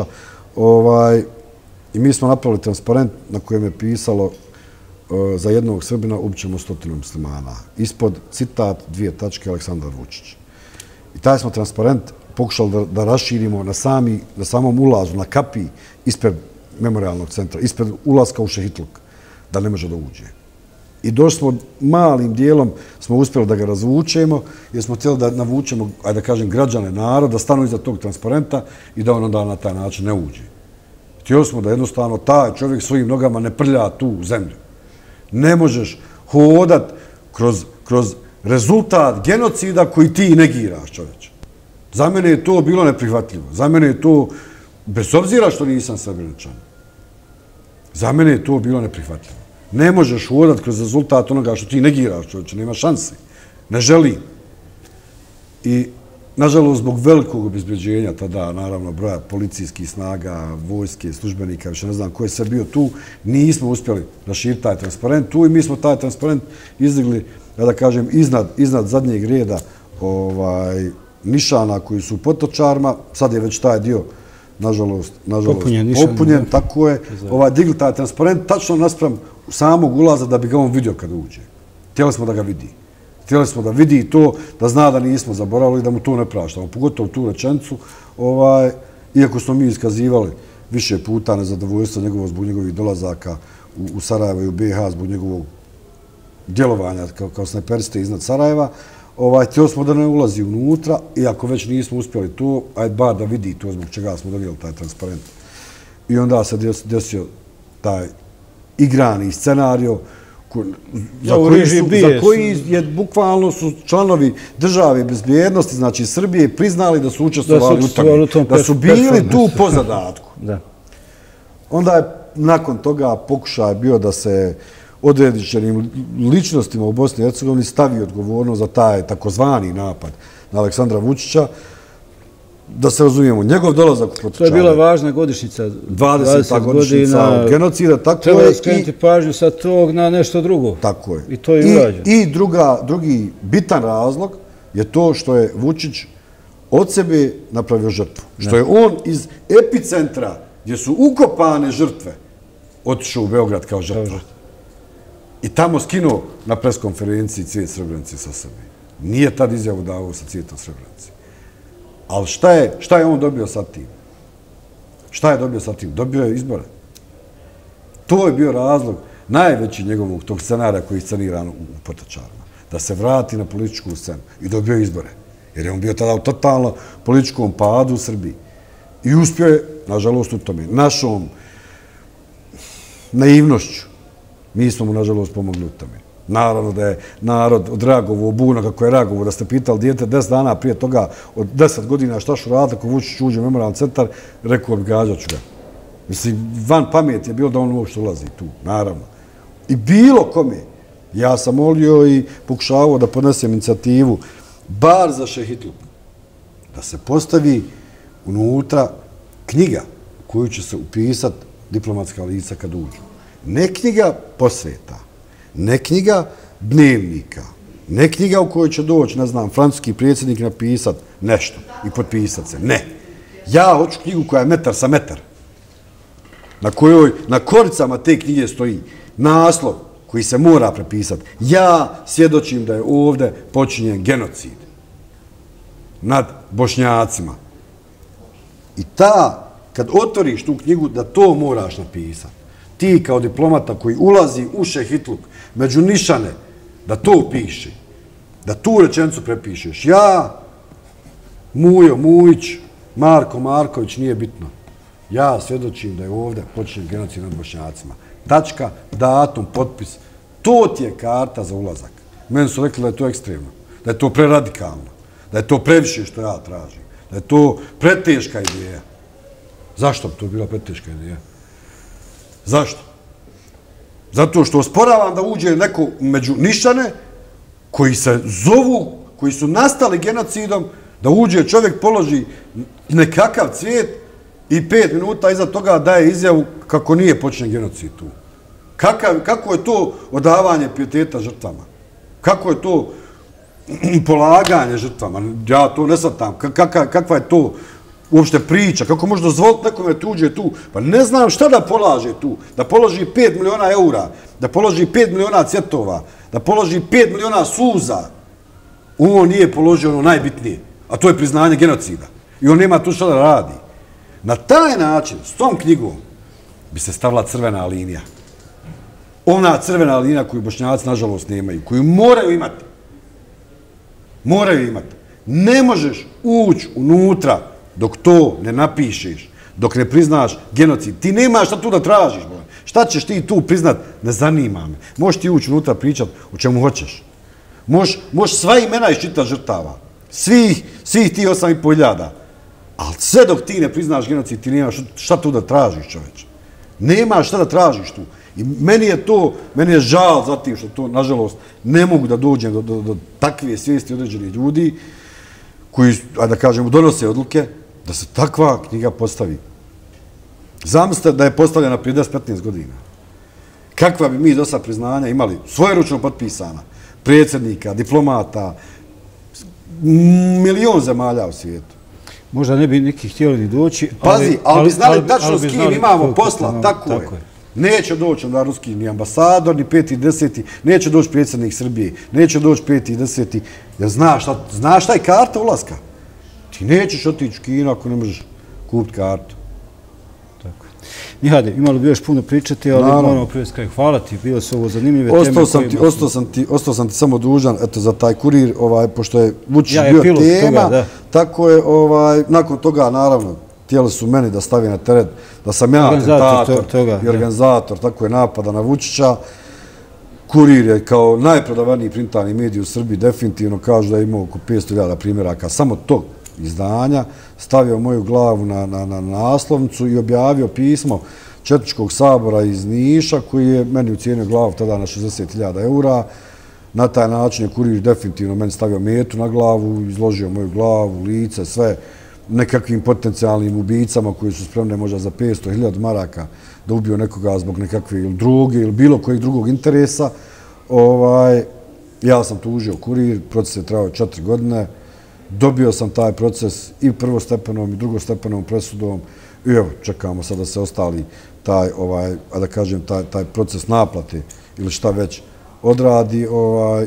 I mi smo napravili transparent na kojem je pisalo za jednog Srbina ubićemo stotinu muslimana. Ispod citat dvije tačke Aleksandar Vučić. I taj smo transparent pokušali da raširimo na samom ulazu, na kapiji ispred memorialnog centra, ispred ulaska u Šehitluk, da ne može da uđe. I došli smo malim dijelom, smo uspjeli da ga razvučemo, jer smo htjeli da navučemo, ajde da kažem, građane, narod, da stanu iza tog transparenta i da on onda na taj način ne uđe. Htjeli smo da jednostavno taj čovjek svojim nogama ne prlja tu zemlju. Ne možeš hodat kroz rezultat genocida koji ti negiraš, čovječe. Za mene je to bilo neprihvatljivo. Za mene je to, bez obzira što nisam Srebreničan, za mene je to bilo neprihvatljivo. Ne možeš hodati kroz rezultat onoga što ti negiraš, čovječe, nema šanse. Ne želim. I, nažalost, zbog velikog obezbeđenja tada, naravno, broja policijskih snaga, vojske, službenika, više ne znam ko je sve bio tu, nismo uspjeli raširiti taj transparent tu i mi smo taj transparent izdigli, da kažem, iznad zadnjeg reda Nišana koji su u Potočarima. Sad je već taj dio, nažalost, popunjen, tako je. Digli taj transparent tačno naspram samog ulaza da bi ga on vidio kada uđe. Htjeli smo da ga vidi. Htjeli smo da vidi to, da zna da nismo zaboravili, da mu to ne praštamo. Pogotovo tu rečenicu, iako smo mi iskazivali više puta nezadovoljstvo njegovo zbog njegovih dolazaka u Sarajevo i u B i H zbog njegovog djelovanja kao snajperiste iznad Sarajeva, htjeli smo da ne ulazi unutra, iako već nismo uspjeli to, ajde bar da vidi to zbog čega smo donijeli taj transparent. I onda se desio taj igrani scenario za koji je bukvalno su članovi države bezbjednosti, znači Srbije, priznali da su učestvovali u tome, da su bili tu po zadatku. Onda je nakon toga pokušaj bio da se određenim ličnostima u Bosni i Hercegovini stavi odgovornost za taj takozvani napad na Aleksandra Vučića. Da se razumijemo, njegov dolazak u Potočare. To je bila važna godišnjica. dvadeseta godišnjica genocida, tako je. Treba da skrenuti pažnju sa tog na nešto drugo. Tako je. I to je urađeno. I drugi bitan razlog je to što je Vučić od sebe napravio žrtvu. Što je on iz epicentra, gdje su ukopane žrtve, otišao u Beograd kao žrtva. I tamo skinuo na preskonferenciji cvijet Srebrenice sa sebe. Nije tad izjavu dao sa Cvijetom Srebrenice. Ali šta je, šta je on dobio sa tim? Šta je dobio sa tim? Dobio je izbore. To je bio razlog najveći njegovog tog scenarija koji je sceniran u Potočarima. Da se vrati na političku scenu i dobio izbore. Jer je on bio tada u totalno političkom padu u Srbiji. I uspio je, nažalost, u tome. Našom naivnošću. Mi smo mu, nažalost, pomogli u tome. Naravno da je narod odreagovao buna kako je reagovao. Da ste pitali dijete deset dana prije toga, od deset godina šta ću raditi ako Vučić uđe u memorijalni centar, rekao bi gađat ću ga. Mislim, van pamet je bilo da on uopšte ulazi tu, naravno. I bilo kome. Ja sam molio i pokušavao da podnesem inicijativu bar za Šehitluk. Da se postavi unutra knjiga koju će se upisati diplomatska lica kad uđu. Ne knjiga posveta, ne knjiga dnevnika, ne knjiga u kojoj će doći, ne znam, francuski predsjednik napisati nešto i potpisati se. Ne. Ja hoću knjigu koja je metar sa metar. Na kojoj, na koricama te knjige stoji naslov koji se mora prepisati. Ja svjedočim da je ovdje počinjen genocid nad Bošnjacima. I ta, kad otvoriš tu knjigu, da to moraš napisati. Ti kao diplomata koji ulazi u Šehitluk, među nišane, da to piše. Da tu rečenicu prepišeš. Ja, Mujo Mujić, Marko Marković, nije bitno. Ja svjedočim da je ovdje počinjen genocid nad Bošnjacima. Tačka, datum, potpis. To ti je karta za ulazak. Meni su rekli da je to ekstremno, da je to preradikalno, da je to previše što ja tražim, da je to preteška ideja. Zašto bi to bila preteška ideja? Zašto? Zato što osporavam da uđe neko među nišane koji se zovu, koji su nastali genocidom, da uđe čovjek, položi nekakav cvijet i pet minuta iza toga daje izjavu kako nije počinjen genocid tu. Kakav, kako je to odavanje pijeteta žrtvama? Kako je to polaganje žrtvama? Ja to ne shvatam. Kaka, kakva je to uopšte priča? Kako može dozvoliti nekome da uđe tu? Pa ne znam šta da polaže tu. Da položi pet miliona eura, da položi pet miliona cvjetova, da položi pet miliona suza. On nije položio ono najbitnije, a to je priznanje genocida. I on nema tu šta da radi. Na taj način, s tom knjigom, bi se stavila crvena linija. Ona crvena linija koju Bošnjaci, nažalost, nemaju, koju moraju imati. Moraju imati. Ne možeš ući unutra dok to ne napišeš, dok ne priznaš genocid. Ti nemaš šta tu da tražiš. Boj. Šta ćeš ti tu priznat? Ne zanima me. Možeš ti ući unutra pričat o čemu hoćeš. Možeš, možeš sva imena iščitati žrtava. Svih, svih ti osam i pol hiljada. Ali sve dok ti ne priznaš genocid, ti nemaš šta tu da tražiš, čoveče. Nemaš šta da tražiš tu. I meni je to, meni je žal za tim što to, nažalost, ne mogu da dođem do, do, do takve svijesti određenih ljudi koji, a da kažemo, donose odluke da se takva knjiga postavi. Zamislite da je postavljena prije deset do petnaest godina. Kakva bi mi do sad priznanja imali, svojeručno potpisana, predsjednika, diplomata, milion zemalja u svijetu. Možda ne bi neki htjeli ni doći. Pazi, ali bi znali tačno s kim imamo posla, tako je. Neće doći onda ruski ni ambasador, ni peti i deseti, neće doći predsjednik Srbije, neće doći peti i deseti, jer znaš šta, znaš šta je karta ulaska. Ti nećeš otići u Kinu ako ne možeš kupiti kartu. Tako. Nihade, imalo bi još puno pričati, ali naravno, moramo prije skraju. Hvala ti, bile su ovo zanimljive ostao teme. Sam ti, ostao, sam ti, ostao sam ti samo dužan eto, za taj kurir, ovaj, pošto je Vučić ja, bio tema, toga, tako je, ovaj, nakon toga, naravno, htjeli su meni da stavi na teret da sam ja atentator toga, i organizator tako je napada na Vučića. Kurir je kao najprodavaniji printani medij u Srbiji, definitivno kažu da je imao oko petsto hiljada primjeraka samo tog izdanja, stavio moju glavu na, na, na naslovnicu i objavio pismo Četničkog sabora iz Niša koji je meni ucijenio glavu tada na šezdeset hiljada eura. Na taj način je Kurir definitivno meni stavio metu na glavu, izložio moju glavu, lice, sve nekakvim potencijalnim ubicama koji su spremne možda za petsto hiljada maraka da ubiju nekoga zbog nekakve ili druge ili bilo kojeg drugog interesa. Ovaj, ja sam tužio Kurir, proces je trajao četiri godine, dobio sam taj proces i prvostepenom i drugostepenom presudom i evo, čekamo sad da se ostali taj, ovaj, a da kažem, taj, taj proces naplate ili šta već odradi ovaj, i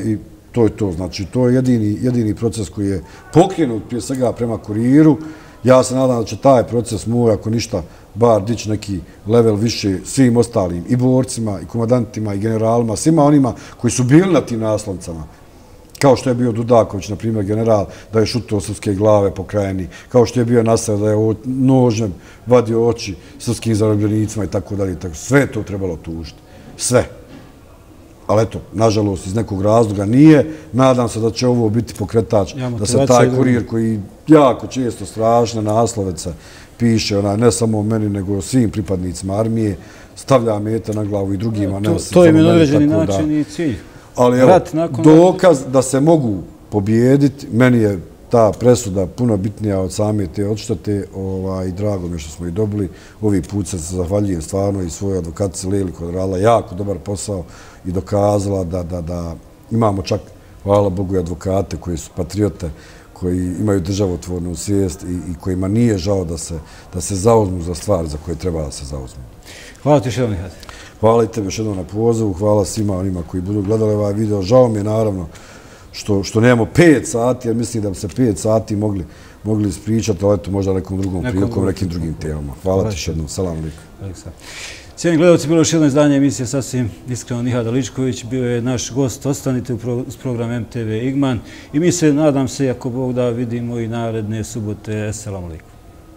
To je to. Znači, to je jedini, jedini proces koji je pokrenut prije svega prema Kuriru. Ja se nadam da će taj proces moj, ako ništa, bar dići neki level više svim ostalim, i borcima, i komandantima, i generalima, svima onima koji su bili na tim naslovnicama. Kao što je bio Dudaković, na primjer, general, da je šutao srpske glave po krajini, kao što je bio Nasar, da je nožem vadio oči srpskim zarobljenicima i tako dalje. Sve je to trebalo tužiti. Sve. Ali eto, nažalost, iz nekog razloga nije. Nadam se da će ovo biti pokretač, da se taj Kurir koji jako često strašne naslovece piše, ne samo o meni, nego o svim pripadnicima armije, stavlja mete na glavu i drugima. To je na određeni način i cilj. Ali evo, dokaz da se mogu pobijediti, meni je ta presuda puno bitnija od same te odštete i drago mi je što smo ih dobili. Ovi put se zahvaljujem stvarno i svojoj advokatici Leli koja je radila jako dobar posao i dokazala da imamo čak, hvala Bogu, i advokate koji su patriote, koji imaju državotvornu svijest i kojima nije žao da se zauzmu za stvari za koje treba da se zauzmu. Hvala ti još jednom, Nihad. Hvala i tebi još jednom na pozivu, hvala svima onima koji budu gledali ovaj video. Žao mi je naravno što nemamo pet sati, jer mislim da bi se pet sati mogli ispričati, ali eto možda nekom drugom prilikom, nekim drugim temama. Hvala ti još jednom, salam alejkum. Cijeni gledalci, bilo još jedno izdanje emisije Sasvim iskreno, Nihad Aličković bio je naš gost. Ostanite uz program M T V Igman i mi se, nadam se, ako Bog da, vidimo i naredne subote. Selam alejkum.